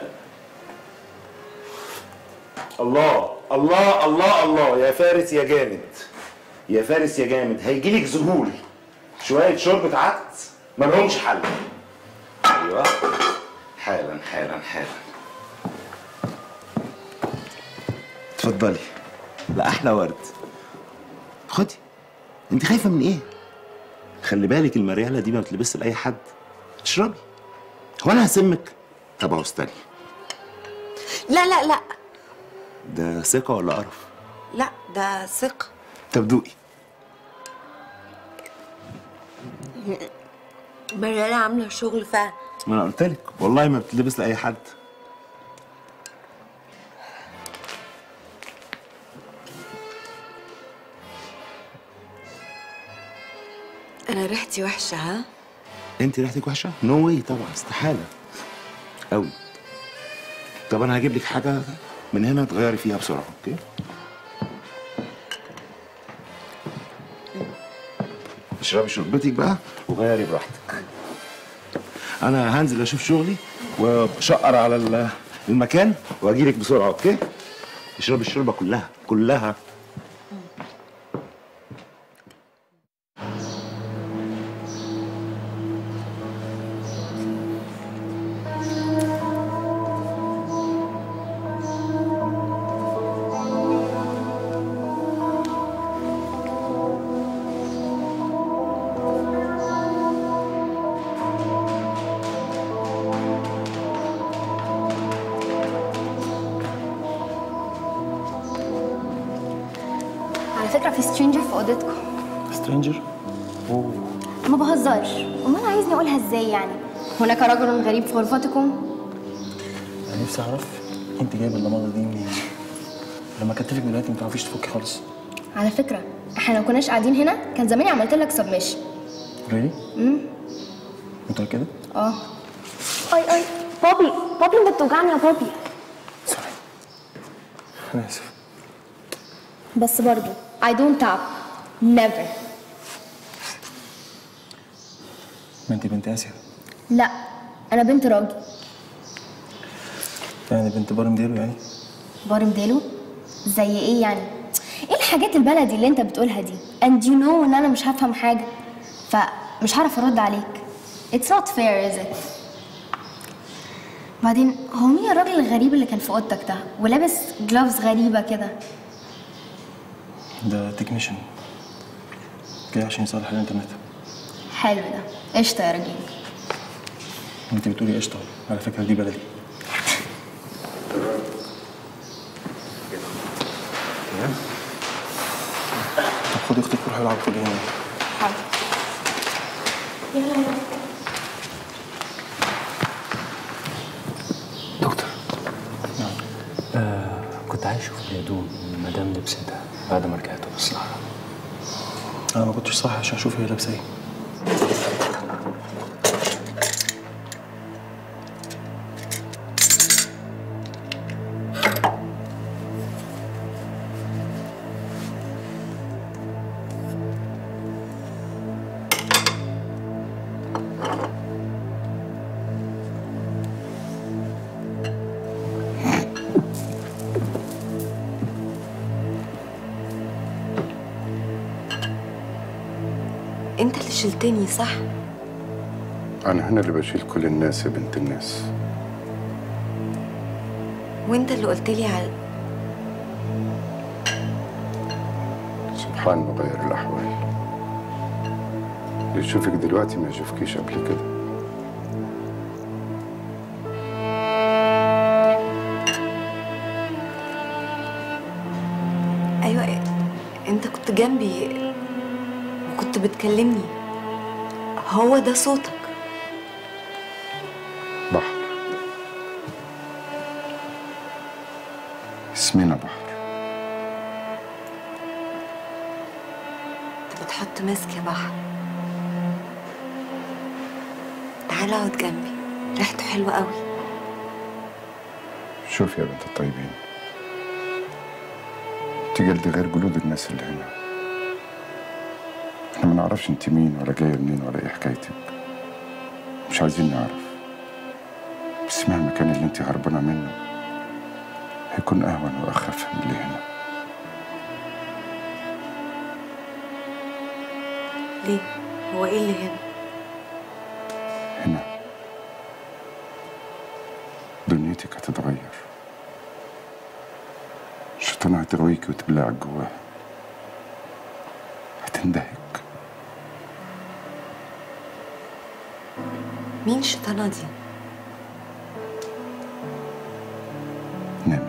Speaker 9: الله الله الله الله يا فارس يا جامد، يا فارس يا جامد، هيجيلك ذهول. شويه شوربه عدس مالهمش حل. ايوه حالا حالا حالا. اتفضلي. لا احلى ورد. خدي. انت خايفه من ايه؟ خلي بالك المريالة دي ما بتلبسش لاي حد. اشربي. هو انا هسمك؟ طب اهو استني.
Speaker 1: لا لا لا
Speaker 9: ده ثقه ولا قرف؟
Speaker 1: لا ده ثقة.
Speaker 9: طب دوقي.
Speaker 1: مريالة عاملة شغل فعلا.
Speaker 9: ما انا قلت لك والله ما بتلبس لاي حد.
Speaker 1: أنا ريحتي وحشة ها؟
Speaker 9: انت ريحتك وحشه؟ نو واي طبعا، استحاله قوي. طب انا هجيب لك حاجه من هنا تغيري فيها بسرعه، اوكي؟ اشربي شربتك بقى وغيري براحتك. انا هنزل اشوف شغلي وبشقر على المكان واجي لك بسرعه، اوكي؟ اشربي الشوربه كلها كلها.
Speaker 15: على فكرة في سترينجر في اوضتكم.
Speaker 10: سترينجر؟ اوه
Speaker 15: ما بهزرش، امال عايزني اقولها ازاي يعني؟ هناك رجل غريب في غرفتكم.
Speaker 10: انا نفسي اعرف انت جايبه اللمضه دي منين؟ لما كتفك دلوقتي ما تعرفيش تفكي خالص.
Speaker 15: على فكرة احنا لو كناش قاعدين هنا كان زماني عملت لك سبمشن.
Speaker 10: ريلي؟
Speaker 15: امم
Speaker 10: متأكدة؟
Speaker 15: اه. اي اي بابي بابي بتوجعني يا بابي.
Speaker 10: سوري انا اسف.
Speaker 15: بس برضو I don't tap never.
Speaker 10: ما انت بنت اسيا.
Speaker 15: لا انا بنت راجل.
Speaker 10: يعني بنت بارم ديلو يعني؟
Speaker 15: بارم ديلو؟ زي ايه يعني؟ ايه الحاجات البلدي اللي انت بتقولها دي؟ and you know ان انا مش هفهم حاجة فمش هعرف ارد عليك. It's not fair is it؟ بعدين هو مين الراجل الغريب اللي كان في اوضتك ده ولابس جلوفز غريبة كده؟
Speaker 10: ده تكنيشن جاي عشان يصلح الانترنت.
Speaker 15: حلو ده، قشطة يا راجل.
Speaker 10: انت بتقولي قشطة، على فكرة دي بلدي. طب خدي اختك وروحي العبي خدي هنا.
Speaker 15: حاضر. يلا
Speaker 11: دكتور. نعم. آه كنت عايز اشوف الهدوم المدام لبستها بعد ما رجعت من الصحراء.
Speaker 10: انا ما كنتش صاحي عشان اشوف هي لابسه ايه.
Speaker 1: انت اللي شلتني صح؟
Speaker 8: أنا هنا اللي بشيل كل الناس يا بنت الناس.
Speaker 1: وانت اللي قلت لي على
Speaker 8: سبحان مغير الأحوال. اللي يشوفك دلوقتي ما يشوفكيش قبل كده.
Speaker 1: ايوه انت كنت جنبي وكنت بتكلمني. هو ده صوتك.
Speaker 8: بحر. اسمنا بحر.
Speaker 1: انت بتحط ماسك يا بحر. تعالى اقعد جنبي، ريحته حلوه قوي.
Speaker 8: شوف يا بنت الطيبين، انت جلد غير جلود الناس اللي هنا. احنا ما نعرفش انت مين ولا جايه منين ولا ايه حكايتك. مش عايزين نعرف.
Speaker 14: بس مهما كان اللي انت هربانه منه هيكون اهون واخف من اللي هنا.
Speaker 1: ليه؟ هو ايه اللي هنا؟
Speaker 14: هنا دنيتك هتتغير، الشيطان هتغويكي وتبلعك جواها، هتندهك.
Speaker 1: مين الشيطانة دي؟
Speaker 14: نامي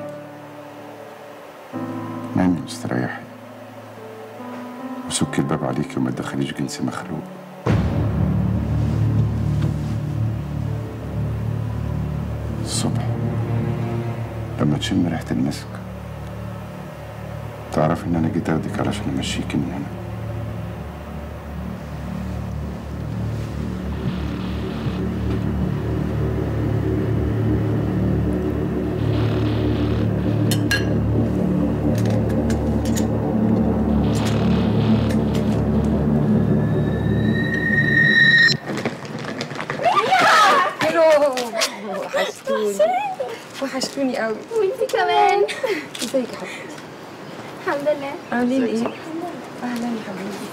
Speaker 14: نامي واستريحي وسكي الباب عليكي وما تدخليش جنس مخلوق. الصبح لما تشم ريحة المسك تعرف ان انا جيت اخدك علشان امشيكي من هنا.
Speaker 16: وحشتوني قوي.
Speaker 6: وانتي كمان.
Speaker 16: ازيك يا حبيبتي؟
Speaker 6: الحمد لله.
Speaker 16: عاملين ايه؟ اهلا يا حبيبي.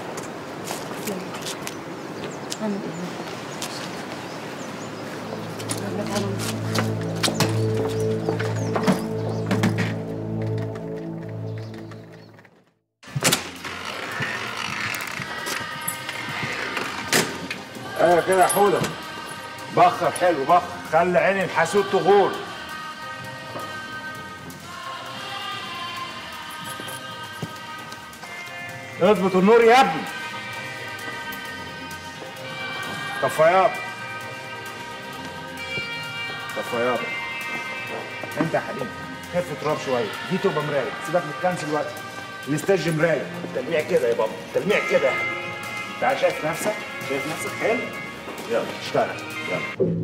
Speaker 16: عامل
Speaker 9: ايه؟ ايوه كده يا حوده. بخر حلو بخر، خلي عين الحسود تغور. اضبط النور يا ابني. طفيات طفيات. انت يا حبيبي خف تراب شويه، دي تبقى مرايه، سيبك من الكنس دلوقتي. الاستاج مرايه، تلميع كده يا بابا، تلميع كده يا حبيبي. تعال شايف نفسك؟ شايف نفسك حلو؟ يلا اشتغل يلا.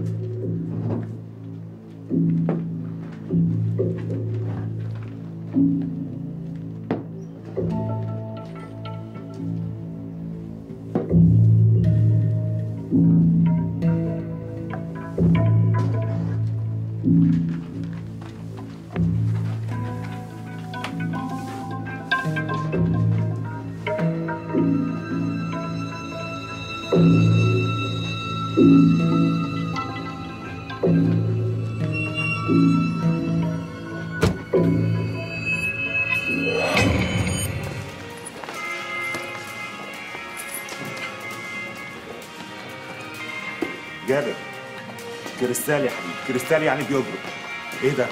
Speaker 9: جابر كريستال يا حبيبي، كريستال يعني بيبرد. ايه ده؟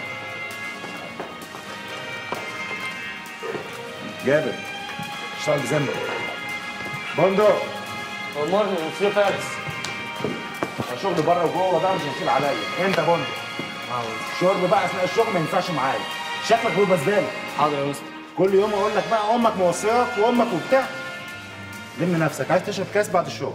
Speaker 9: جابر اشتغل بذنبك. بندق
Speaker 10: امرني مسيو فارس.
Speaker 9: شغل بره وجوه بقى مش هيشيل عليا. انت بندق شرب بقى اثناء الشغل ما ينفعش معايا، شكلك بيبقى زباله.
Speaker 10: حاضر يا مستر.
Speaker 9: كل يوم اقول لك بقى امك موصياك وامك وبتاع. لم نفسك، عايز تشرب كاس بعد الشغل.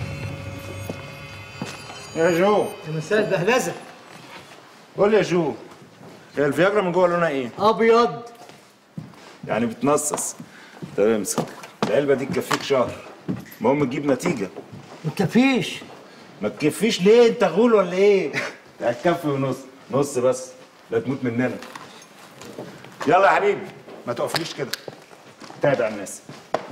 Speaker 9: يا جو
Speaker 10: يا مساء البهلزه.
Speaker 9: قول لي يا جو، هي الفياجرا من جوه لونها ايه؟
Speaker 10: ابيض.
Speaker 9: يعني بتنصص. طب امسك العلبه دي تكفيك شهر. المهم تجيب نتيجه.
Speaker 10: ما تكفيش.
Speaker 9: ما تكفيش ليه؟ انت غول ولا ايه؟ هتكفي ونص، نص بس لا تموت مننا. يلا يا حبيبي ما تقفليش كده. تابع الناس.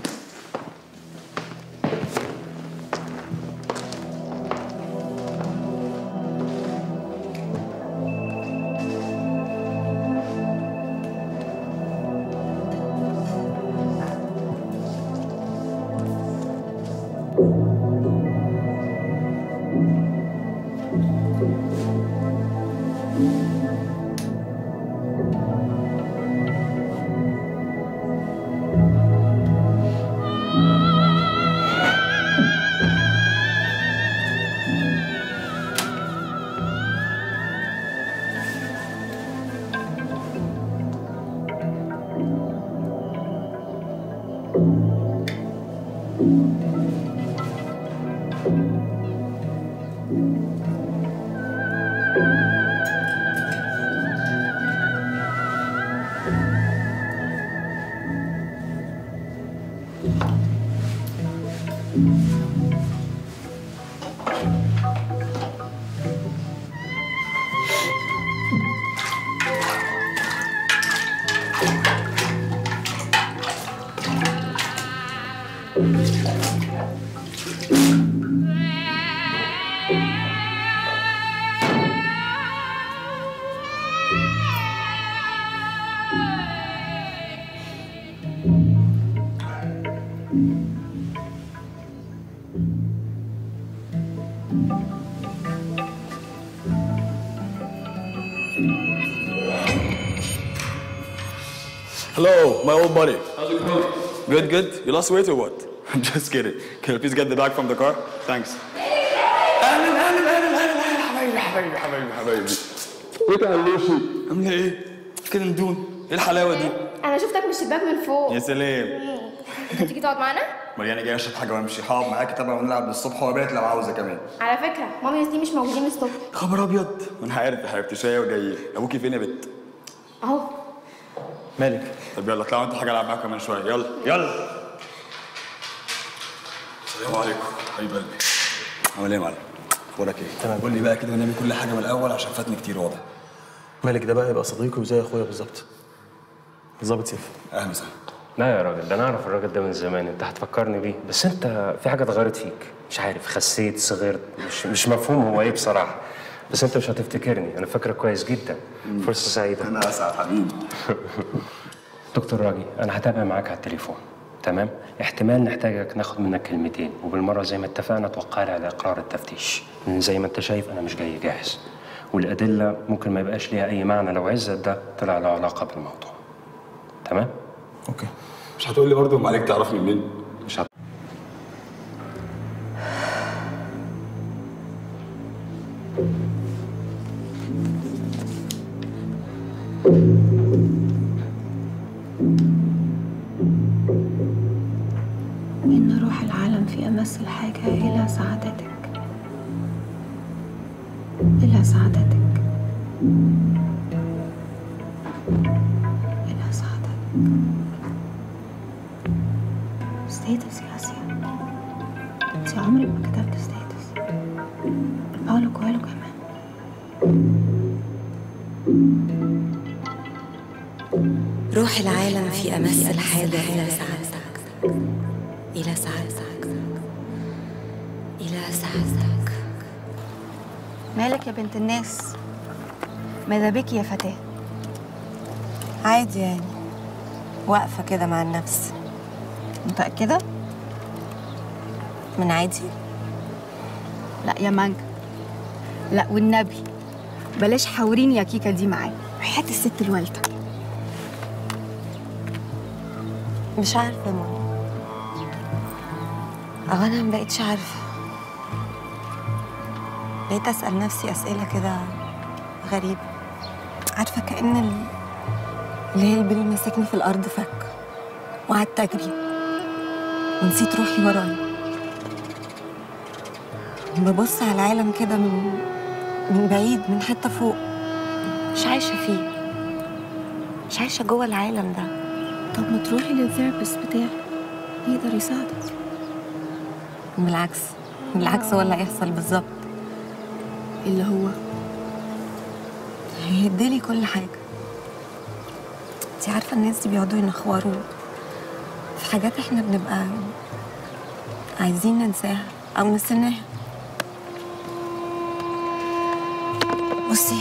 Speaker 17: Hello, my old buddy. How's it going? Good, good. You lost weight or what? I'm just kidding. Can you please get the bag from the car? Thanks. اهلا اهلا اهلا اهلا حبايبي حبايبي حبايبي حبايبي. ايه ده يا لوشي؟ عامله ايه؟ كده ندون. ايه الحلاوه دي؟
Speaker 15: انا شفتك من الشباك من فوق.
Speaker 17: يا سلام.
Speaker 15: انت تيجي تقعد معانا؟
Speaker 17: مريانه جاي اشرب حاجه وامشي. هقعد معاكي طبعا ونلعب للصبح وبيت لو عاوزه كمان.
Speaker 15: على فكره مامي ونسيم مش موجودين الصبح.
Speaker 17: خبر ابيض. انا عارف يا حبيبتي شويه وجايين. ابوكي فين يا بت؟
Speaker 15: اهو.
Speaker 17: مالك؟ طب يلا اطلعوا انتوا حاجه العب معاكم كمان شويه. يلا يلا. السلام عليكم حبيب قلبي. عامل ايه يا معلم؟ اخبارك ايه؟ تمام. قول لي بقى كده ونعمل كل حاجه من الاول عشان فاتني كتير واضح.
Speaker 10: مالك ده بقى يبقى صديقي وزي اخويا بالظبط. ظابط سيف.
Speaker 17: اهلا وسهلا.
Speaker 11: لا يا راجل، ده انا اعرف الراجل ده من زمان، انت هتفكرني بيه، بس انت في حاجه اتغيرت فيك، مش عارف، خسيت، صغرت، مش مش مفهوم هو ايه بصراحه، بس انت مش هتفتكرني، انا فاكرك كويس جدا. فرصه سعيده.
Speaker 17: انا اسعد حبيبي.
Speaker 11: دكتور راجي، انا هتابع معاك على التليفون، تمام؟ احتمال نحتاجك ناخد منك كلمتين، وبالمره زي ما اتفقنا توقع لي على اقرار التفتيش، لان زي ما انت شايف انا مش جاي جاهز، والادله ممكن ما يبقاش ليها اي معنى لو عزت ده طلع له علاقه بالموضوع. تمام؟
Speaker 17: اوكي. مش هتقول لي برضه ام عليك تعرفني منين؟
Speaker 11: مش هت...
Speaker 18: إن روح العالم في أمس الحاجة إلى سعادتك، إلى سعادتك، إلى سعادتك. ستيتس يا آسيا، انتي عمرك ما كتبت ستيتس. باولو كويلو كمان.
Speaker 1: روح العالم في أمس الحاجة إلى سعادتك، إلى سعادتك، إلى سعادتك.
Speaker 18: مالك يا بنت الناس؟ ماذا بك يا فتاة؟
Speaker 1: عادي يعني، واقفة كده مع النفس.
Speaker 18: متأكدة؟
Speaker 1: من عادي؟
Speaker 18: لا يا مانجا، لا والنبي بلاش حاوريني يا كيكة دي معايا، وحياة الست الوالدة.
Speaker 1: مش عارفة يا ماما، أو أنا ما بقتش عارفة. بقيت أسأل نفسي أسئلة كده غريبة، عارفة كأن ال... اللي هي البل ماسكني في الأرض فك، وقعدت أجري ونسيت روحي ورايا. ببص على العالم كده من من بعيد، من حتة فوق، مش عايشة فيه. مش عايشه جوه العالم ده.
Speaker 16: طب ما تروحي للثيرابيست بتاعك يقدر يساعدك.
Speaker 1: بالعكس بالعكس هو اللي هيحصل بالظبط.
Speaker 16: اللي هو
Speaker 1: هيديلي كل حاجه. انت عارفه الناس دي بيقعدوا ينخوروا في حاجات احنا بنبقى عايزين ننساها او نستناها. بصي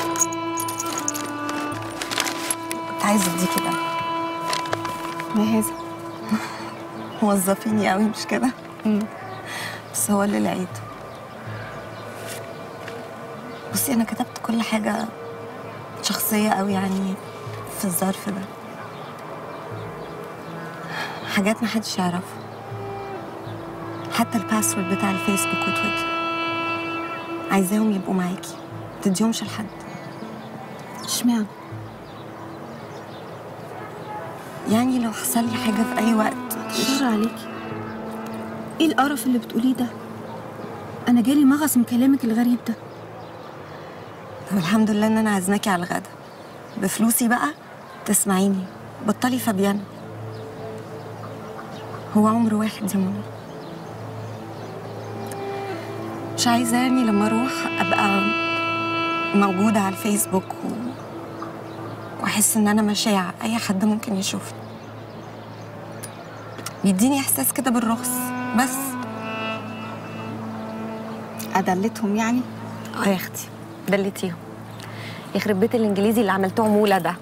Speaker 1: كنت عايزه اديكي ده.
Speaker 16: ما هذا؟
Speaker 1: موظفيني قوي مش كده؟ بس هو اللي لقيته. بصي انا كتبت كل حاجه شخصيه قوي يعني في الظرف ده، حاجات ما حدش يعرفها، حتى الباسورد بتاع الفيسبوك وتويتر عايزاهم يبقوا معاكي، ما تديهمش لحد.
Speaker 16: اشمعنى؟
Speaker 1: يعني لو حصل لي حاجه في اي وقت.
Speaker 16: شر عليكي، ايه القرف اللي بتقوليه ده؟ انا جالي مغص من كلامك الغريب ده.
Speaker 1: طب الحمد لله ان انا عازماكي على الغدا بفلوسي بقى. تسمعيني بطلي فبيانة، هو عمر واحد يا منى. مش عايزة يعني لما اروح ابقى موجودة على الفيسبوك و... واحس ان انا مشاع اي حد ممكن يشوفني. بيديني احساس كده بالرخص بس.
Speaker 16: ادلتهم يعني؟
Speaker 1: اه يا اختي دلتيهم. يخرب بيت الانجليزي اللي عملتوه موله ده.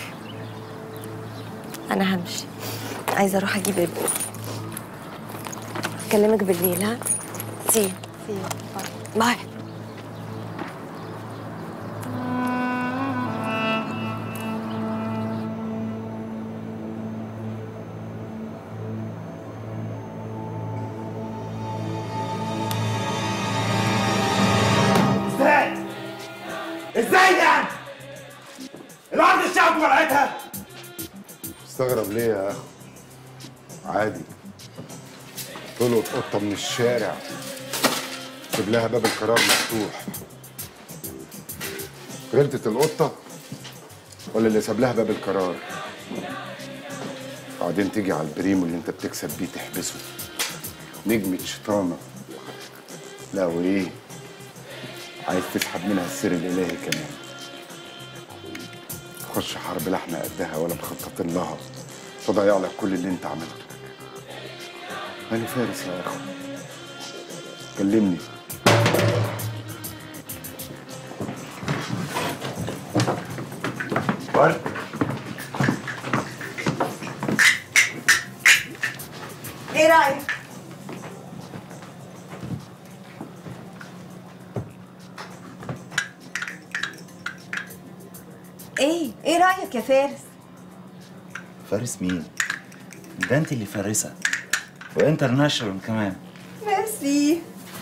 Speaker 1: انا همشي، عايزه اروح اجيب ابني. اكلمك بالليل. ها سي سي باي.
Speaker 9: ازاي يعني؟ الارض الشعب ورقتها.
Speaker 8: استغرب ليه يا اخو؟ عادي، تلقط قطه من الشارع سيب لها باب القرار مفتوح. غلطت القطه ولا اللي ساب لها باب القرار؟ بعدين تيجي على البريمو اللي انت بتكسب بيه تحبسه، نجمة شيطانة. لا وايه؟ عايز تسحب منها السر الالهي كمان. تخش حرب لحمه قدها ولا مخططين لها، تضيع لك كل اللي انت عملته. انا فارس يا اخو، كلمني.
Speaker 9: ورد
Speaker 1: ايه رايك؟ ايه ايه رايك يا فارس؟
Speaker 9: فارس مين؟ ده انت اللي فارسه وانترناشونال كمان.
Speaker 1: ميرسي.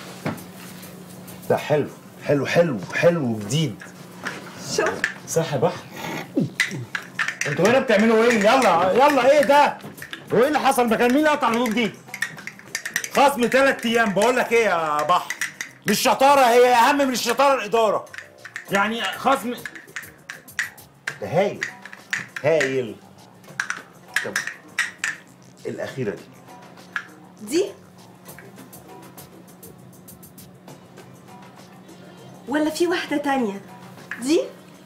Speaker 9: ده حلو حلو حلو حلو جديد.
Speaker 1: شو؟
Speaker 9: صح يا بحر. انتوا هنا بتعملوا ايه؟ يلا يلا ايه ده؟ وايه اللي حصل؟ ما كان مين اللي قطع الهدوم دي؟ خصم ثلاث ايام. بقول لك ايه يا بحر؟ مش شطاره، هي اهم من الشطاره الاداره. يعني خصم ده هايل هايل. طب الأخيرة دي
Speaker 1: دي ولا في واحدة تانية؟ دي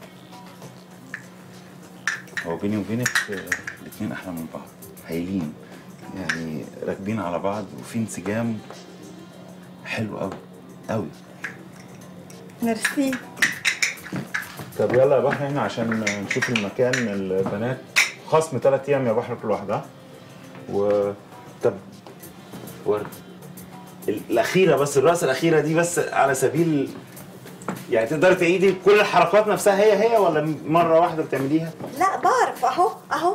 Speaker 9: هو بيني وبينك الاتنين أحلى من بعض، هايلين يعني، راكبين على بعض وفي انسجام حلو أوي أوي.
Speaker 1: ميرسي.
Speaker 9: طب يلا يا بحر هنا عشان نشوف المكان. البنات خصم ثلاث ايام يا بحر كل واحده. و طب ورد الاخيره بس، الرقصه الاخيره دي بس على سبيل يعني تقدري تعيدي كل الحركات نفسها هي هي ولا مره واحده بتعمليها؟
Speaker 1: لا بعرف اهو اهو.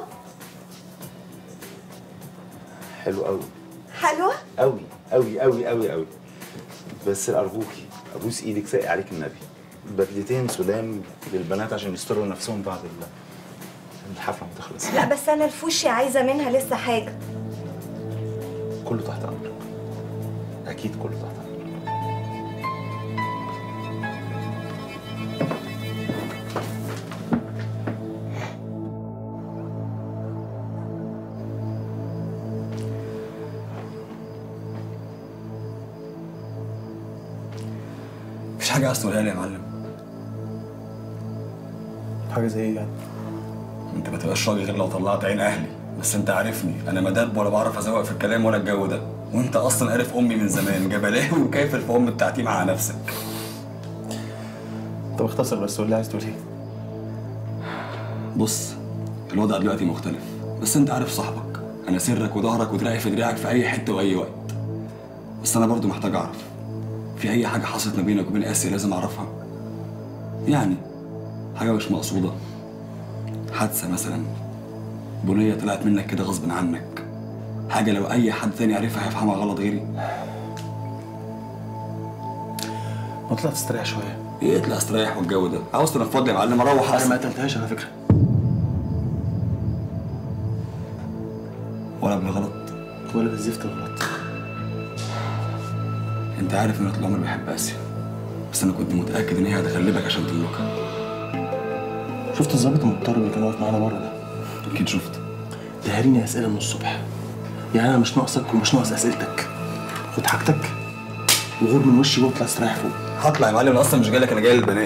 Speaker 9: حلو قوي.
Speaker 1: حلوه
Speaker 9: قوي قوي قوي قوي قوي. بس ارجوكي ابوس ايدك ساقي عليك النبي، بدلتين سلام للبنات عشان يستروا نفسهم بعد الحفله ما تخلص.
Speaker 1: لا بس انا الفوشي عايزه منها لسه حاجه.
Speaker 9: كله تحت امرك، اكيد كله تحت امرك.
Speaker 17: حاجه عايز تقولها لي يا معلم؟
Speaker 10: حاجه زي ايه يعني؟
Speaker 17: انت ما تبقاش راجل غير لو طلعت عين اهلي، بس انت عارفني انا مدب ولا بعرف ازوق في الكلام ولا الجو ده، وانت اصلا عارف امي من زمان جبلاوي وكافر في ام بتاعتي مع نفسك.
Speaker 10: طب اختصر بس قول لي عايز تقول ايه؟
Speaker 17: بص الوضع دلوقتي مختلف، بس انت عارف صاحبك، انا سرك وظهرك ودراعي في دراعك في اي حته واي وقت. بس انا برضو محتاج اعرف، في اي حاجه حصلت ما بينك وبين اسيا لازم اعرفها؟ يعني حاجه مش مقصوده، حادثه مثلا، بنيه طلعت منك كده غصب عنك، حاجه لو اي حد تاني عارفها هيفهمها غلط غيري.
Speaker 10: ما طلع تستريح شويه.
Speaker 17: ايه اطلع استريح والجو ده؟ عاوز تنفض لي يا معلم اروح؟
Speaker 10: انا ما قتلتهاش على فكره.
Speaker 17: ولا بالغلط
Speaker 10: ولا بالزفت الغلط.
Speaker 17: انت عارف ان انا طول عمري بحب اسيا، بس انا كنت متاكد ان هي هتغلبك عشان تملكها.
Speaker 10: شفت الظابط المضطرب اللي كان واقف معانا بره ده؟
Speaker 17: اكيد شفت.
Speaker 10: ده هاريني اسئله من الصبح. يعني انا مش ناقصك ومش ناقص اسئلتك. خد حاجتك وغور من وشي واطلع استريح فوق.
Speaker 17: هطلع يا معلم، انا اصلا مش جاي لك، انا جاي للبنات.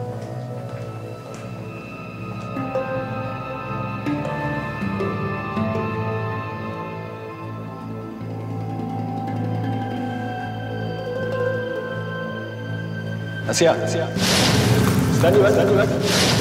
Speaker 7: اسيا اسيا استني بس استني بس.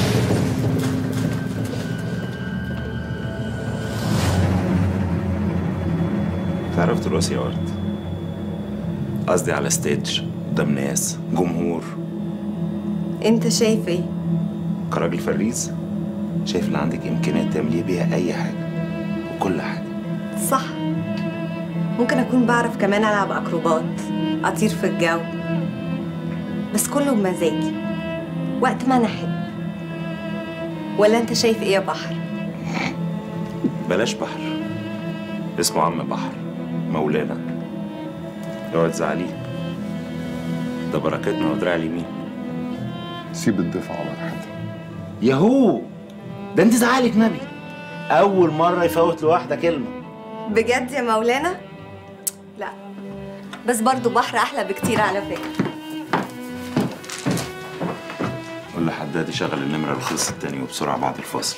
Speaker 9: تعرف ترقص يا ورد؟ قصدي على ستيج قدام ناس جمهور.
Speaker 1: انت شايف ايه؟
Speaker 9: كراجل فريز شايف اللي عندك امكانيات تعملي بيها اي حاجه وكل حاجه.
Speaker 1: صح، ممكن اكون بعرف كمان العب اكروبات، اطير في الجو، بس كله بمزاجي وقت ما انا احب. ولا انت شايف ايه يا بحر؟
Speaker 9: بلاش بحر، اسمه عم بحر مولانا. اوعى تزعليه، ده بركتنا ودراع اليمين.
Speaker 8: سيب الضيف على راحته.
Speaker 9: ياهو ده انت زعلك نبي، اول مره يفوت لواحده كلمه.
Speaker 1: بجد يا مولانا؟ لا بس برضو بحر احلى بكتير على فكره.
Speaker 9: قول لحداد يشغل النمره الخلص التاني وبسرعه بعد الفاصل.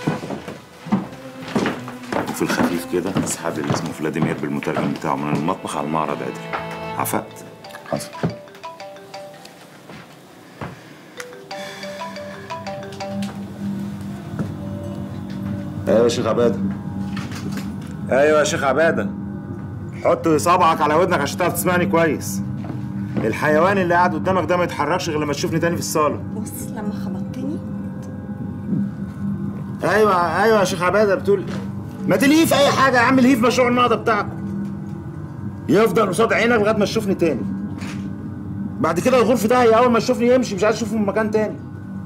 Speaker 9: وفي الخفيف كده اسحب اللي اسمه فلاديمير بالمترجم بتاعه من المطبخ على المعرض عدل. عفقت؟
Speaker 8: حصل.
Speaker 9: ايوه يا شيخ عباده. ايوه يا شيخ عباده، حط صبعك على ودنك عشان تعرف تسمعني كويس. الحيوان اللي قاعد قدامك ده ما يتحركش غير لما تشوفني تاني في الصاله.
Speaker 1: بص لما خبطتني.
Speaker 9: ايوه ايوه يا شيخ عباده بتقول ما تلهيه في اي حاجه يا عم، الهيه في مشروع النهضه بتاعكم. يفضل قصاد عينك لغايه ما تشوفني تاني. بعد كده الغرف ده اول ما تشوفني يمشي، مش عايز اشوفه من مكان تاني.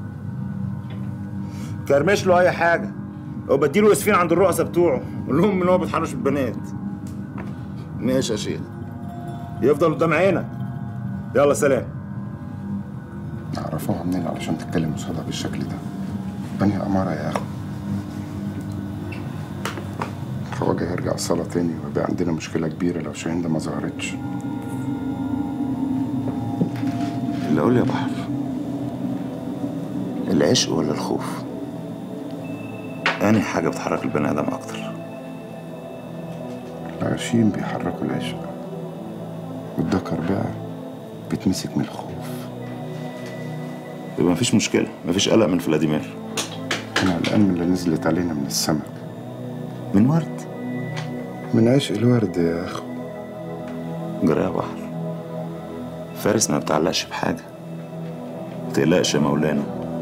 Speaker 9: كرمش له اي حاجه وبديله اسفين عند الرؤساء بتوعه، قول لهم ان هو بيتحرش بالبنات. ماشي يا شيخ، يفضل قدام عينك. يلا سلام.
Speaker 8: نعرفوها منين علشان تتكلم قصادها بالشكل ده؟ بني أمارة يا أخو. الخواجة هيرجع الصلاة تاني ويبقى عندنا مشكلة كبيرة لو شاهين ما ظهرتش.
Speaker 9: اللي أقول يا بحر، العشق ولا الخوف؟ أنهي حاجة بتحرك البني آدم أكتر؟
Speaker 8: العشيم بيحركوا العشق، والذكر بقى بيتمسك من الخوف.
Speaker 9: يبقى مفيش مشكلة، مفيش قلق من فلاديمير.
Speaker 8: أنا قلقان من اللي نزلت علينا من السماء.
Speaker 9: من ورد؟
Speaker 8: من عشق الورد يا أخو.
Speaker 9: جرى يا بحر، فارس ما بتعلقش بحاجة. متقلقش يا مولانا.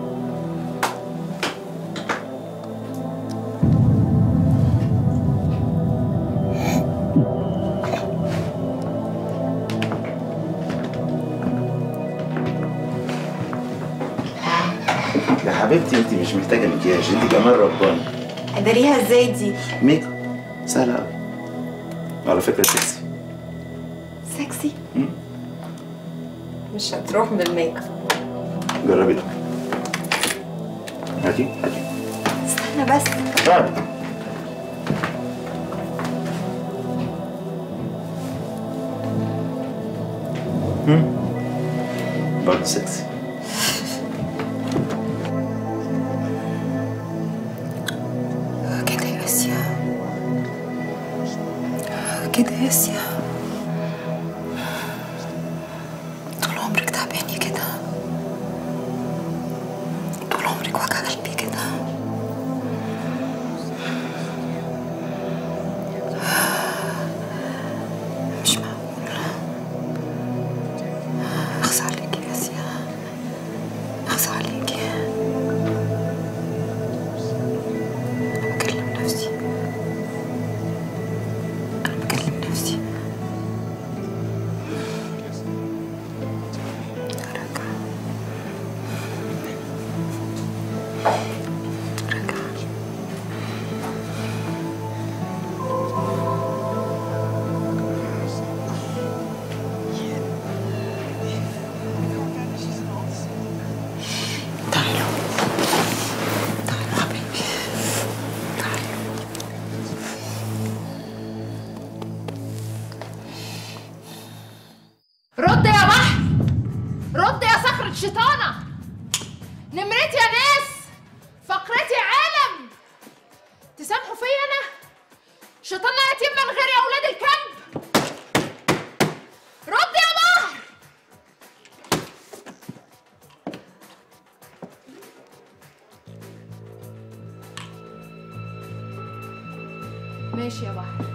Speaker 9: يا حبيبتي انت مش محتاجة مكياج، انت جمال رباني.
Speaker 1: اداريها ازاي دي؟
Speaker 9: ميك اب سهلة أوي. على فكرة سكسي.
Speaker 1: سكسي؟ مش هتروح بالميك اب.
Speaker 9: جربي ده. هاتي هاتي.
Speaker 1: استنى بس.
Speaker 9: طيب. برضه سكسي.
Speaker 19: كده يا آسيا، كده يا آسيا، طول عمرك تعباني كده، طول عمرك وجع قلبي كده. مش معقول. أخصى عليكي يا آسيا، أخصى عليكي. أنا بكلم نفسي، أنا بكلم نفسي.
Speaker 13: رد يا بحر، رد يا صخرة شيطانة. نمرتي يا ناس، فقرتي عالم. تسامحوا فيا أنا؟ شيطانة يتيم من غير يا أولاد الكلب. رد يا بحر. ماشي يا بحر.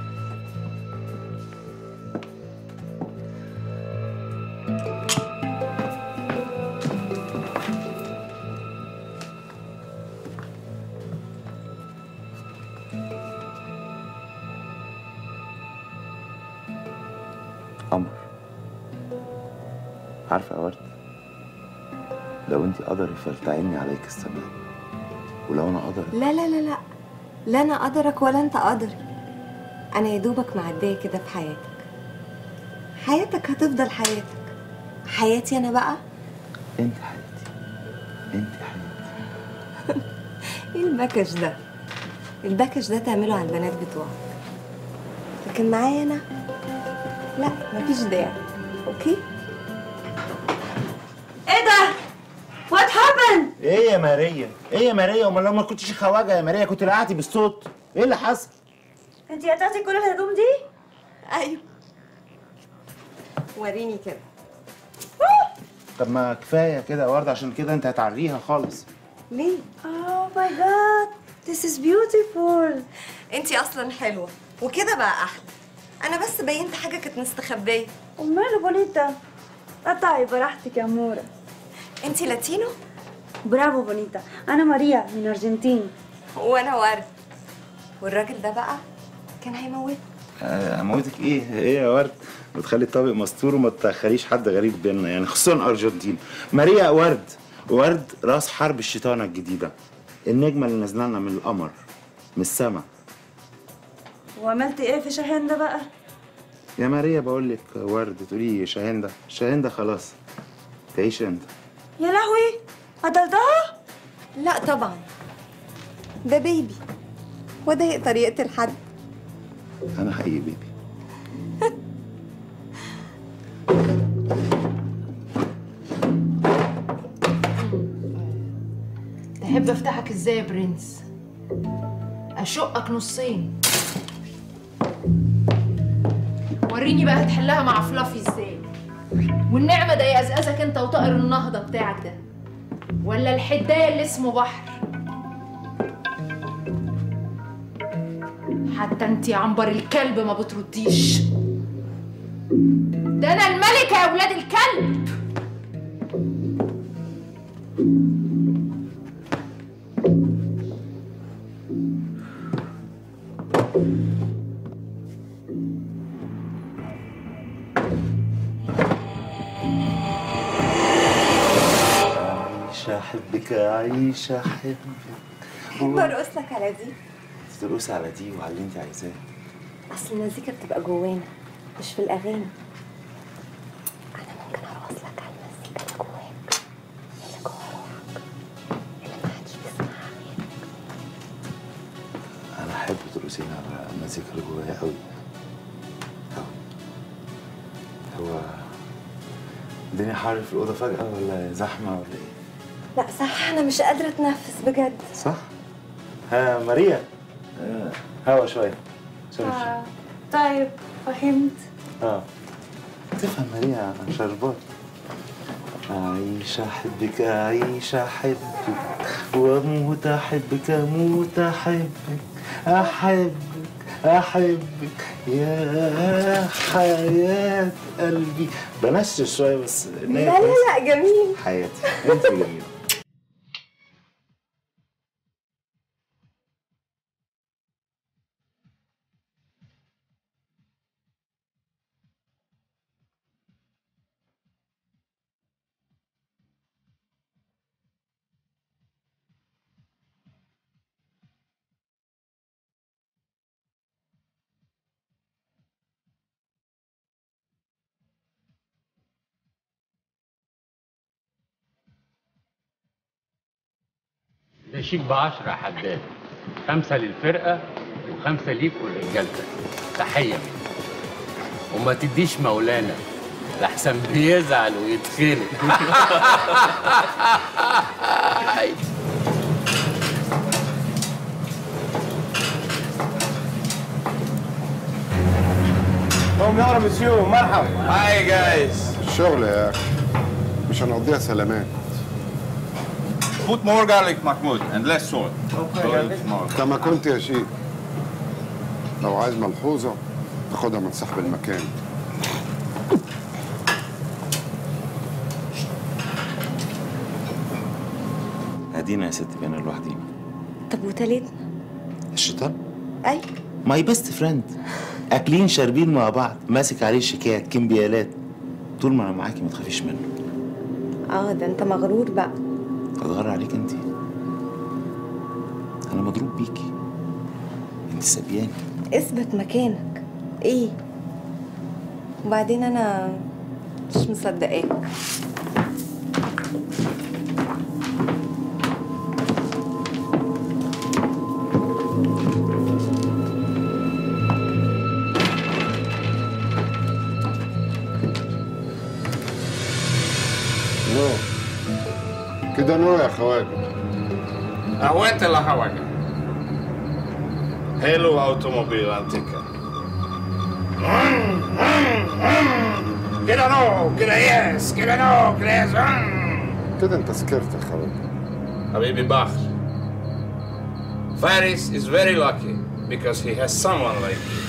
Speaker 9: قمر، عارفة يا ورد، لو انت قدري فلتعيني عليك السماء، ولو انا قدري
Speaker 1: لا لا لا لا، لا انا قدرك ولا انت قدري. انا يا دوبك معديه كده في حياتك. حياتك هتفضل حياتك، حياتي انا بقى
Speaker 9: انت حياتي، انت حياتي.
Speaker 1: ايه الباكج ده؟ الباكج ده تعمله على البنات بتوعك، لكن معايا انا لا، مفيش داعي. اوكي؟ ايه ده؟ وات هابن؟
Speaker 9: ايه يا ماريا؟ ايه يا ماريا؟ امال لو ما كنتش خواجه يا ماريا كنت لقعتي بالصوت. ايه اللي حصل؟
Speaker 1: انتي قطعتي كل الهدوم دي؟ ايوه. وريني كده.
Speaker 9: طب ما كفايه كده يا ورد، عشان كده انت هتعريها خالص.
Speaker 1: ليه؟ اوه ماي جاد، ذيس از بيوتيفول. انتي اصلا حلوه وكده بقى احلى. انا بس بينت حاجه كانت مستخبيه.
Speaker 20: وماله بونيتا؟ قطعي براحتك يا مورا.
Speaker 1: انتي لاتينو؟
Speaker 20: برافو بونيتا، انا ماريا من ارجنتين.
Speaker 1: وانا ورد. والراجل ده بقى كان هيموت.
Speaker 9: اموتك ايه؟ ايه يا ورد؟ بتخلي الطابق مستور وما تدخليش حد غريب بينا، يعني خصوصا ارجنتين. ماريا ورد، ورد راس حرب الشيطانه الجديده، النجمه اللي نازله لنا من القمر، من السما.
Speaker 20: وعملتي ايه في شاهين ده بقى؟
Speaker 9: يا ماريا بقول لك ورد تقولي شاهين ده، شاهين ده خلاص تعيش انت.
Speaker 20: يا لهوي، قتلتها؟
Speaker 1: لا طبعا، ده بيبي وده يقدر يقتل حد.
Speaker 9: انا حقيقي بيبي.
Speaker 13: تحب افتحك ازاي يا برنس؟ اشقك نصين. وريني بقى هتحلها مع فلافي ازاي؟ والنعمه ده يقزقزك انت وطائر النهضه بتاعك ده، ولا الحدايه اللي اسمه بحر؟ حتى انت يا عنبر الكلب ما بترديش. ده انا الملكه يا ولاد الكلب.
Speaker 9: عيشة أحبك عيشة أحبك.
Speaker 1: احب ارقص لك على دي.
Speaker 9: ترقصي على دي وعلى اللي أنت عايزاه.
Speaker 1: اصل المزيكا بتبقى جوانا مش في الاغاني. انا ممكن ارقص لك على المزيكا اللي جواك، اللي جوا روحك، اللي محدش بيسمعها غيرك.
Speaker 9: أنا أحب ترقصيني على المزيكا اللي جوايا أوي أوي. هو الدنيا حر في الأوضة فجأة ولا زحمة ولا إيه؟
Speaker 1: لا صح انا مش قادره اتنفس بجد.
Speaker 9: صح؟ ها ماريا آه. هوا شوية سوري.
Speaker 20: آه. طيب فهمت.
Speaker 9: اه تفهم ماريا عن شربات. أعيش أحبك أعيش أحبك وأموت أحبك أموت أحبك أحبك أحبك يا حياة قلبي. بنشش شوية بس.
Speaker 1: لا لا لا جميل.
Speaker 9: حياتي أنت جميلة.
Speaker 4: ده شيك بعشرة يا حداد. خمسة للفرقة وخمسة ليك ولرجالتك. تحية مني. وما تديش مولانا لحسن بيزعل ويتخنق.
Speaker 8: قوم يا مسيو مرحبا.
Speaker 17: هاي جايز.
Speaker 8: الشغل يا اخي مش هنقضيها سلامات.
Speaker 17: Put more garlic, Mahmoud, and less salt.
Speaker 8: كما كنت يا شيخ. لو عايز ملحوظة تاخدها من صاحب المكان.
Speaker 9: ادينا يا ستي بقينا لوحدينا.
Speaker 1: طب وتالتنا؟
Speaker 9: الشيطان؟
Speaker 1: اي
Speaker 9: ماي بيست فريند. اكلين شاربين مع بعض، ماسك عليه شيكات كمبيالات. طول ما انا معاكي ما تخافيش منه.
Speaker 1: اه ده انت مغرور بقى.
Speaker 9: اتغير عليك انت. انا مضروب بيكي. انت سبياني.
Speaker 1: اثبت مكانك. ايه وبعدين انا مش مصدقاك.
Speaker 8: نو كده نو يا خواجه.
Speaker 11: هو انت اللي خواجه. حلو اوتوموبيل انتيكا. كده نو كده يس كده نو كده يس.
Speaker 8: كده انت سكرت يا خواجه.
Speaker 11: حبيبي بخر. Faris is very lucky because he has someone like you.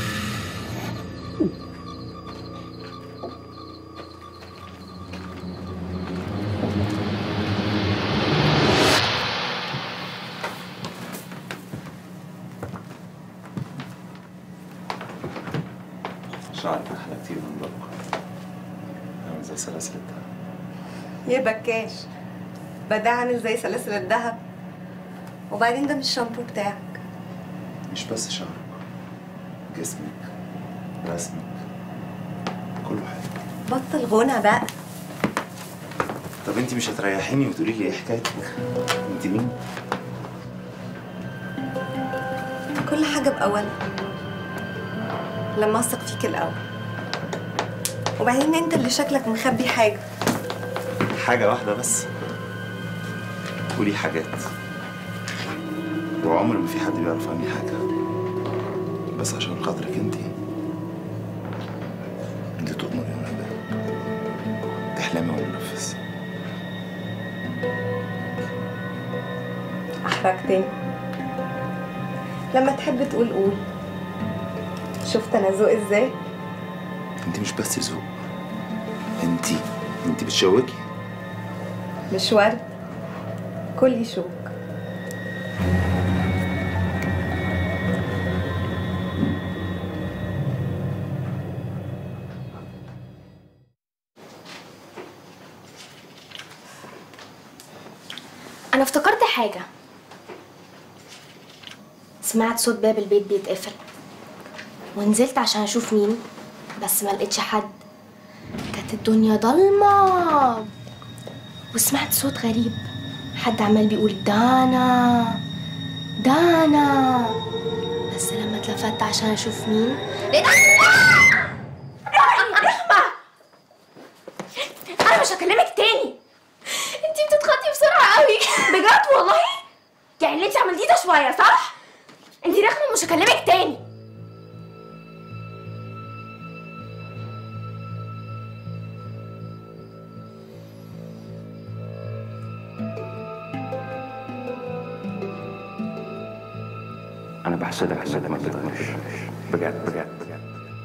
Speaker 9: شعرك احلى كتير من بابا. عامل زي سلاسل الدهب.
Speaker 1: يا بكاش بقى ده عامل زي سلاسل الذهب. وبعدين ده مش الشامبو بتاعك.
Speaker 9: مش بس شعرك، جسمك، رسمك، كله حلو.
Speaker 1: بطل غنى بقى.
Speaker 9: طب انت مش هتريحيني وتقولي لي ايه حكايتك؟ انت مين؟
Speaker 1: كل حاجه باولها. لما اثق فيك الاول. وبعدين انت اللي شكلك مخبي حاجه.
Speaker 9: حاجة واحدة بس. قولي حاجات. وعمر ما في حد بيعرف عني حاجة. بس عشان خاطرك انت. انت تؤمري وانا بقى. تحلمي وانا انفذ.
Speaker 1: احرجتني. لما تحب تقول قول. شفت انا ذوق ازاي؟
Speaker 9: انت مش بس ذوق. انت انت بتشوكي.
Speaker 1: مش ورد. كلي شوك.
Speaker 15: انا افتكرت حاجه. سمعت صوت باب البيت بيتقفل ونزلت عشان اشوف مين، بس ما لقيتش حد. كانت الدنيا ضلمه وسمعت صوت غريب، حد عمال بيقول دانا دانا، بس لما اتلفت عشان اشوف مين لقيت شويه صح؟ انت رخمه ومش هكلمك تاني.
Speaker 11: انا بحسدك حسد ما تقدرش، بجد بجد بجد.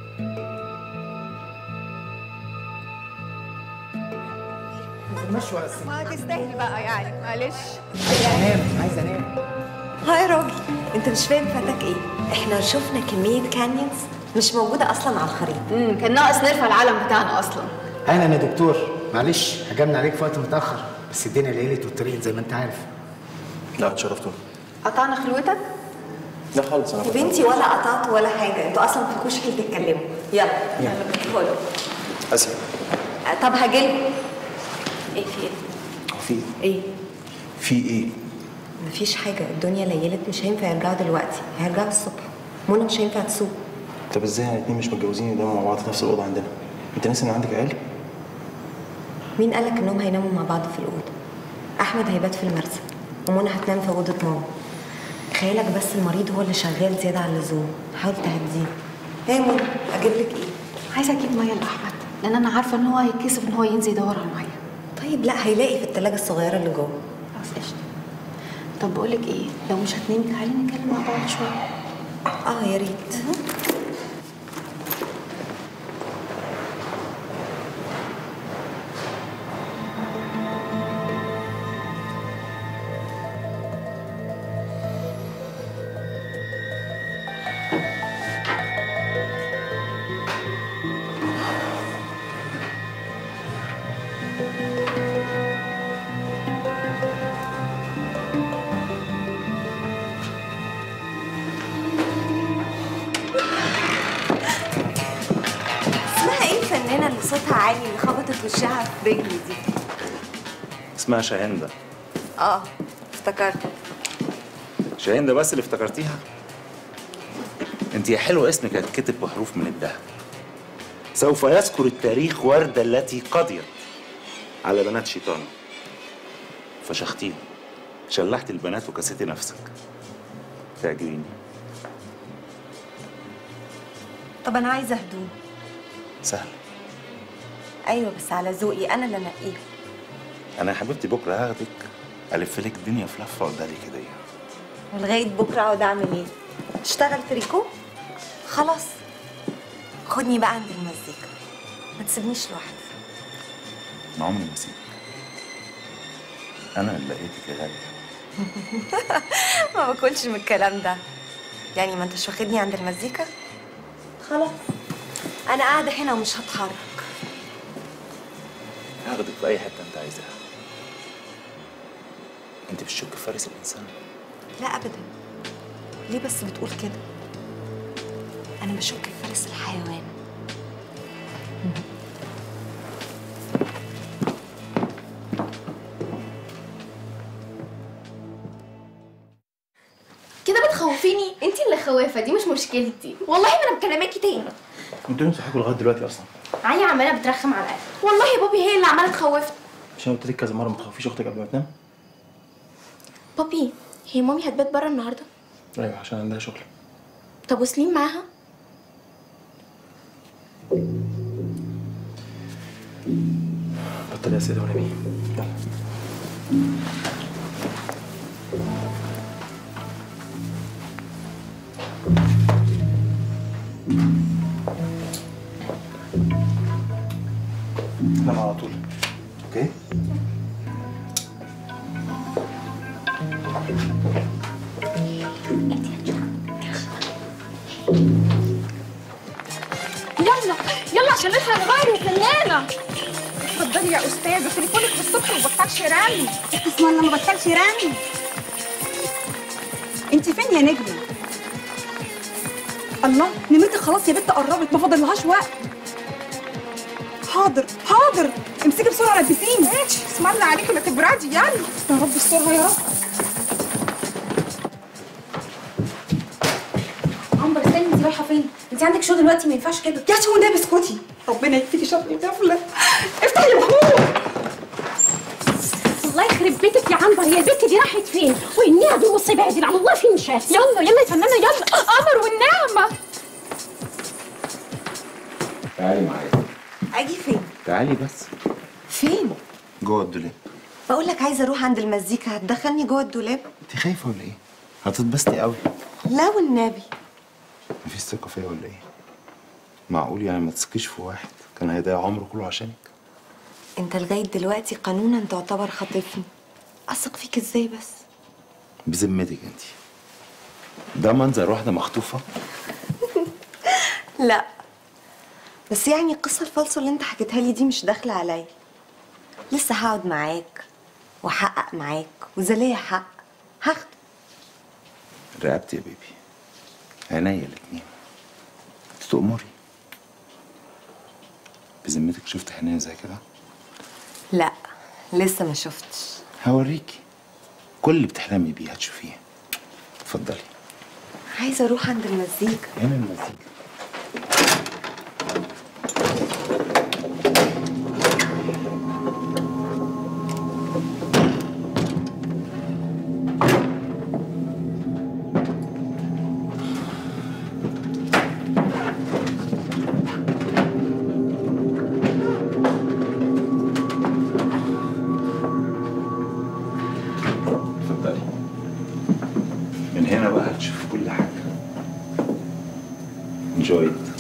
Speaker 21: مش ولا السنة.
Speaker 18: ما تستاهل بقى يعني، معلش.
Speaker 21: عايز انام عايز انام.
Speaker 1: هاي راجل، انت مش فاهم فاتك ايه؟ احنا شفنا كميه كانيونز مش موجوده اصلا على الخريطه.
Speaker 18: امم كان ناقص نرفع العلم بتاعنا اصلا.
Speaker 21: اهلا يا دكتور، معلش هجمنا عليك في وقت متاخر، بس الدنيا ليلت والطريق زي ما انت عارف.
Speaker 10: لا اتشرفتوني.
Speaker 18: قطعنا خلوتك؟
Speaker 10: لا خالص انا
Speaker 1: يا بنتي ولا قطعت ولا حاجه، انتوا اصلا ما فيكوش حيل تتكلموا. يلا يلا ادخلوا.
Speaker 10: اسف.
Speaker 1: طب هاجيلكوا. ايه في ايه؟
Speaker 10: هو في
Speaker 1: ايه؟
Speaker 10: في ايه؟
Speaker 1: مفيش حاجه، الدنيا ليلت، مش هينفع يرجعوا دلوقتي، هيرجعوا الصبح. منى مش هينفع تسوق.
Speaker 10: طب ازاي يعني اتنين مش متجوزين يناموا مع بعض في نفس الاوضه عندنا؟ انت ناسي ان عندك عيال؟
Speaker 1: مين قالك انهم هيناموا مع بعض في الاوضه؟ احمد هيبات في المرسى ومنى هتنام في اوضه ماما. خيالك بس المريض هو اللي شغال زياده عن اللزوم، حاول تهديه. ايه يا منى اجيب لك ايه؟
Speaker 18: عايزه اجيب ميه لاحمد، لان انا عارفه ان هو هيتكسف ان هو ينزل يدور على ميه.
Speaker 1: طيب لا، هيلاقي في الثلاجه الصغيره اللي جوه.
Speaker 18: خلاص قشطه. طب بقول لك ايه، لو مش هتنامي تعالي نتكلم مع بعض شويه.
Speaker 1: اه يا ريت. اللي صوتها عالي اللي خبطت وشها في رجلي دي؟
Speaker 9: اسمها شاهندة.
Speaker 1: اه افتكرت.
Speaker 9: شاهندة بس اللي افتكرتيها؟ انت يا حلو اسمك هتكتب بحروف من الذهب. سوف يذكر التاريخ وردة التي قضيت على بنات شيطان، فشختيهم، شلحت البنات وكسيتي نفسك. تعجبيني.
Speaker 1: طب انا عايزه هدوم.
Speaker 9: سهل.
Speaker 1: ايوه بس على ذوقي انا اللي انقيهم.
Speaker 9: انا يا حبيبتي بكره هاخدك الف لك الدنيا في لفه قدالي كده.
Speaker 1: ولغايه بكره اقعد اعمل ايه؟ اشتغل تريكو؟ خلاص خدني بقى عند المزيكا، ما تسيبنيش لوحدي.
Speaker 9: ما عمري ما اسيبك، انا اللي لقيتك يا غاليه.
Speaker 1: ما باكلش من الكلام ده. يعني ما انتش واخدني عند المزيكا؟ خلاص انا قاعده هنا ومش هتحرك.
Speaker 9: هاخدك في اي حته انت عايزاها. انت مش شك فارس الانسان؟
Speaker 1: لا ابدا. ليه بس بتقول كده؟ انا بشك في فارس الحيوان.
Speaker 15: كده بتخوفيني؟ انت اللي خوافه، دي مش مشكلتي. والله ما انا مكلماكي تاني.
Speaker 10: انتوا ليه صحيكوا لغايه دلوقتي اصلا؟
Speaker 15: علي عماله بترخم على الاكل. والله يا بابي هي اللي عماله تخوفني.
Speaker 10: مش انا قلت لك كذا مره ما تخوفيش اختك قبل ما تنام؟
Speaker 15: بابي هي مامي هتبات بره النهارده؟
Speaker 10: ايوه عشان عندها شغل.
Speaker 15: طب وسليم معاها؟
Speaker 10: بطلي اسئله ونامي. يلا. نام على طول. اوكي؟
Speaker 16: يلا يلا عشان نلحق نغير وفنانه. اتفضلي يا استاذه، تليفونك في الصبح ما بطلش يرن. اسمع انا ما بطلش يرن. انت فين يا نجمه؟ الله نمرتك خلاص يا بنت قربت، ما فاضلهاش وقت. حاضر حاضر، امسكي بسرعه لبسيني. ماشي اسم الله عليكي ما تبردي. يلا يا رب استرها يا رب.
Speaker 15: عنبر استني، انت رايحه فين؟ انت عندك شو دلوقتي، ما ينفعش كده.
Speaker 16: يا شو ده بسكوتي، ربنا يكفيكي شر الطفله. افتحي يا محمود. الله يخرب بيتك يا عنبر، هي البت دي راحت فين؟ والنعمة دي مصيبة يا على الله فين شاف. يلا يلا يا فنانة يلا، قمر والنعمة.
Speaker 9: تعالي معايا.
Speaker 1: اجي فين؟
Speaker 9: تعالي بس.
Speaker 1: فين؟
Speaker 9: جوه الدولاب.
Speaker 1: بقول لك عايزه اروح عند المزيكا، هتدخلني جوه الدولاب؟
Speaker 9: انت خايفه ولا ايه؟ هتتبسطي قوي.
Speaker 1: لا والنبي.
Speaker 9: مفيش ثقه فيا ولا ايه؟ معقول يعني ما تثقيش في واحد كان هيضيع عمره كله عشانك؟
Speaker 1: انت لغايه دلوقتي قانونا تعتبر خاطفني، اثق فيك ازاي بس؟
Speaker 9: بذمتك انت ده منظر واحده مخطوفه؟
Speaker 1: لا بس يعني القصه الفالصه اللي انت حكيتها لي دي مش داخله عليا. لسه هقعد معاك واحقق معاك، واذا ليا حق هاخده.
Speaker 9: رقبتي يا بيبي، عينيا الاتنين، تؤمري. بذمتك شفت حنيه زي كده؟
Speaker 1: لا لسه ما شفتش.
Speaker 9: هوريكي كل اللي بتحلمي بيه هتشوفيه. اتفضلي.
Speaker 1: عايزه اروح عند المزيكا.
Speaker 9: هنا المزيكا. من هنا بقى هتشوف كل حاجة. enjoy it.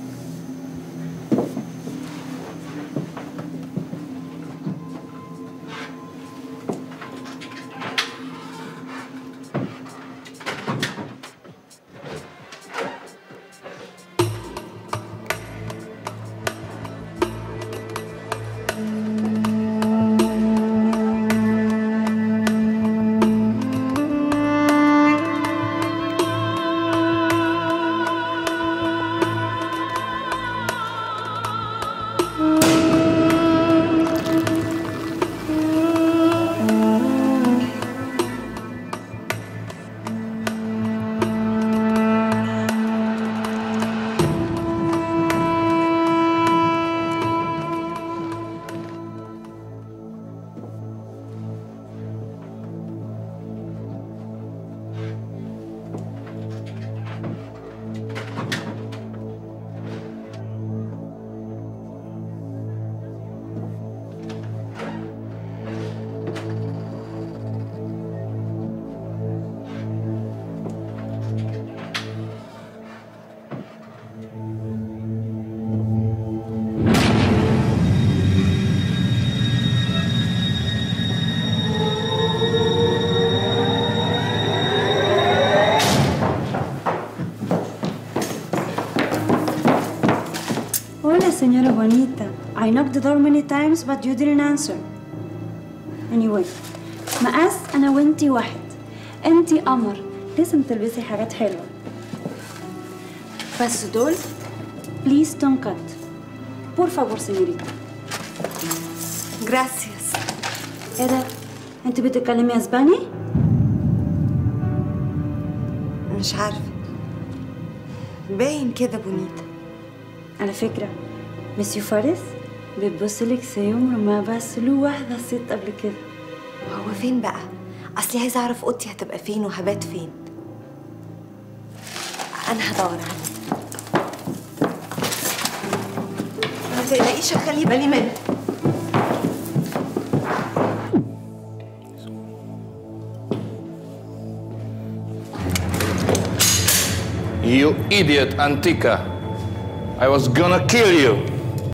Speaker 20: Señora Bonita, I knocked the door many times but you didn't answer. Anyway, مقاس أنا وأنتي واحد. أنتي قمر، لازم تلبسي حاجات حلوة. بس دول please don't cut. Por favor, señorita.
Speaker 1: Gracias.
Speaker 20: إيه ده؟ أنت بتتكلمي أسباني؟
Speaker 1: مش عارفة. باين كده بونيتا.
Speaker 20: على فكرة مسيو فارس بتبصلك زي عمره ما بس له واحدة ست قبل كده.
Speaker 1: هو فين بقى؟ أصلي عايزة أعرف أوضتي هتبقى فين وهبات فين. أنا هدور عليه. ما تقلقيش هخلي بالي منه.
Speaker 11: You idiot, Antica. I was gonna kill you.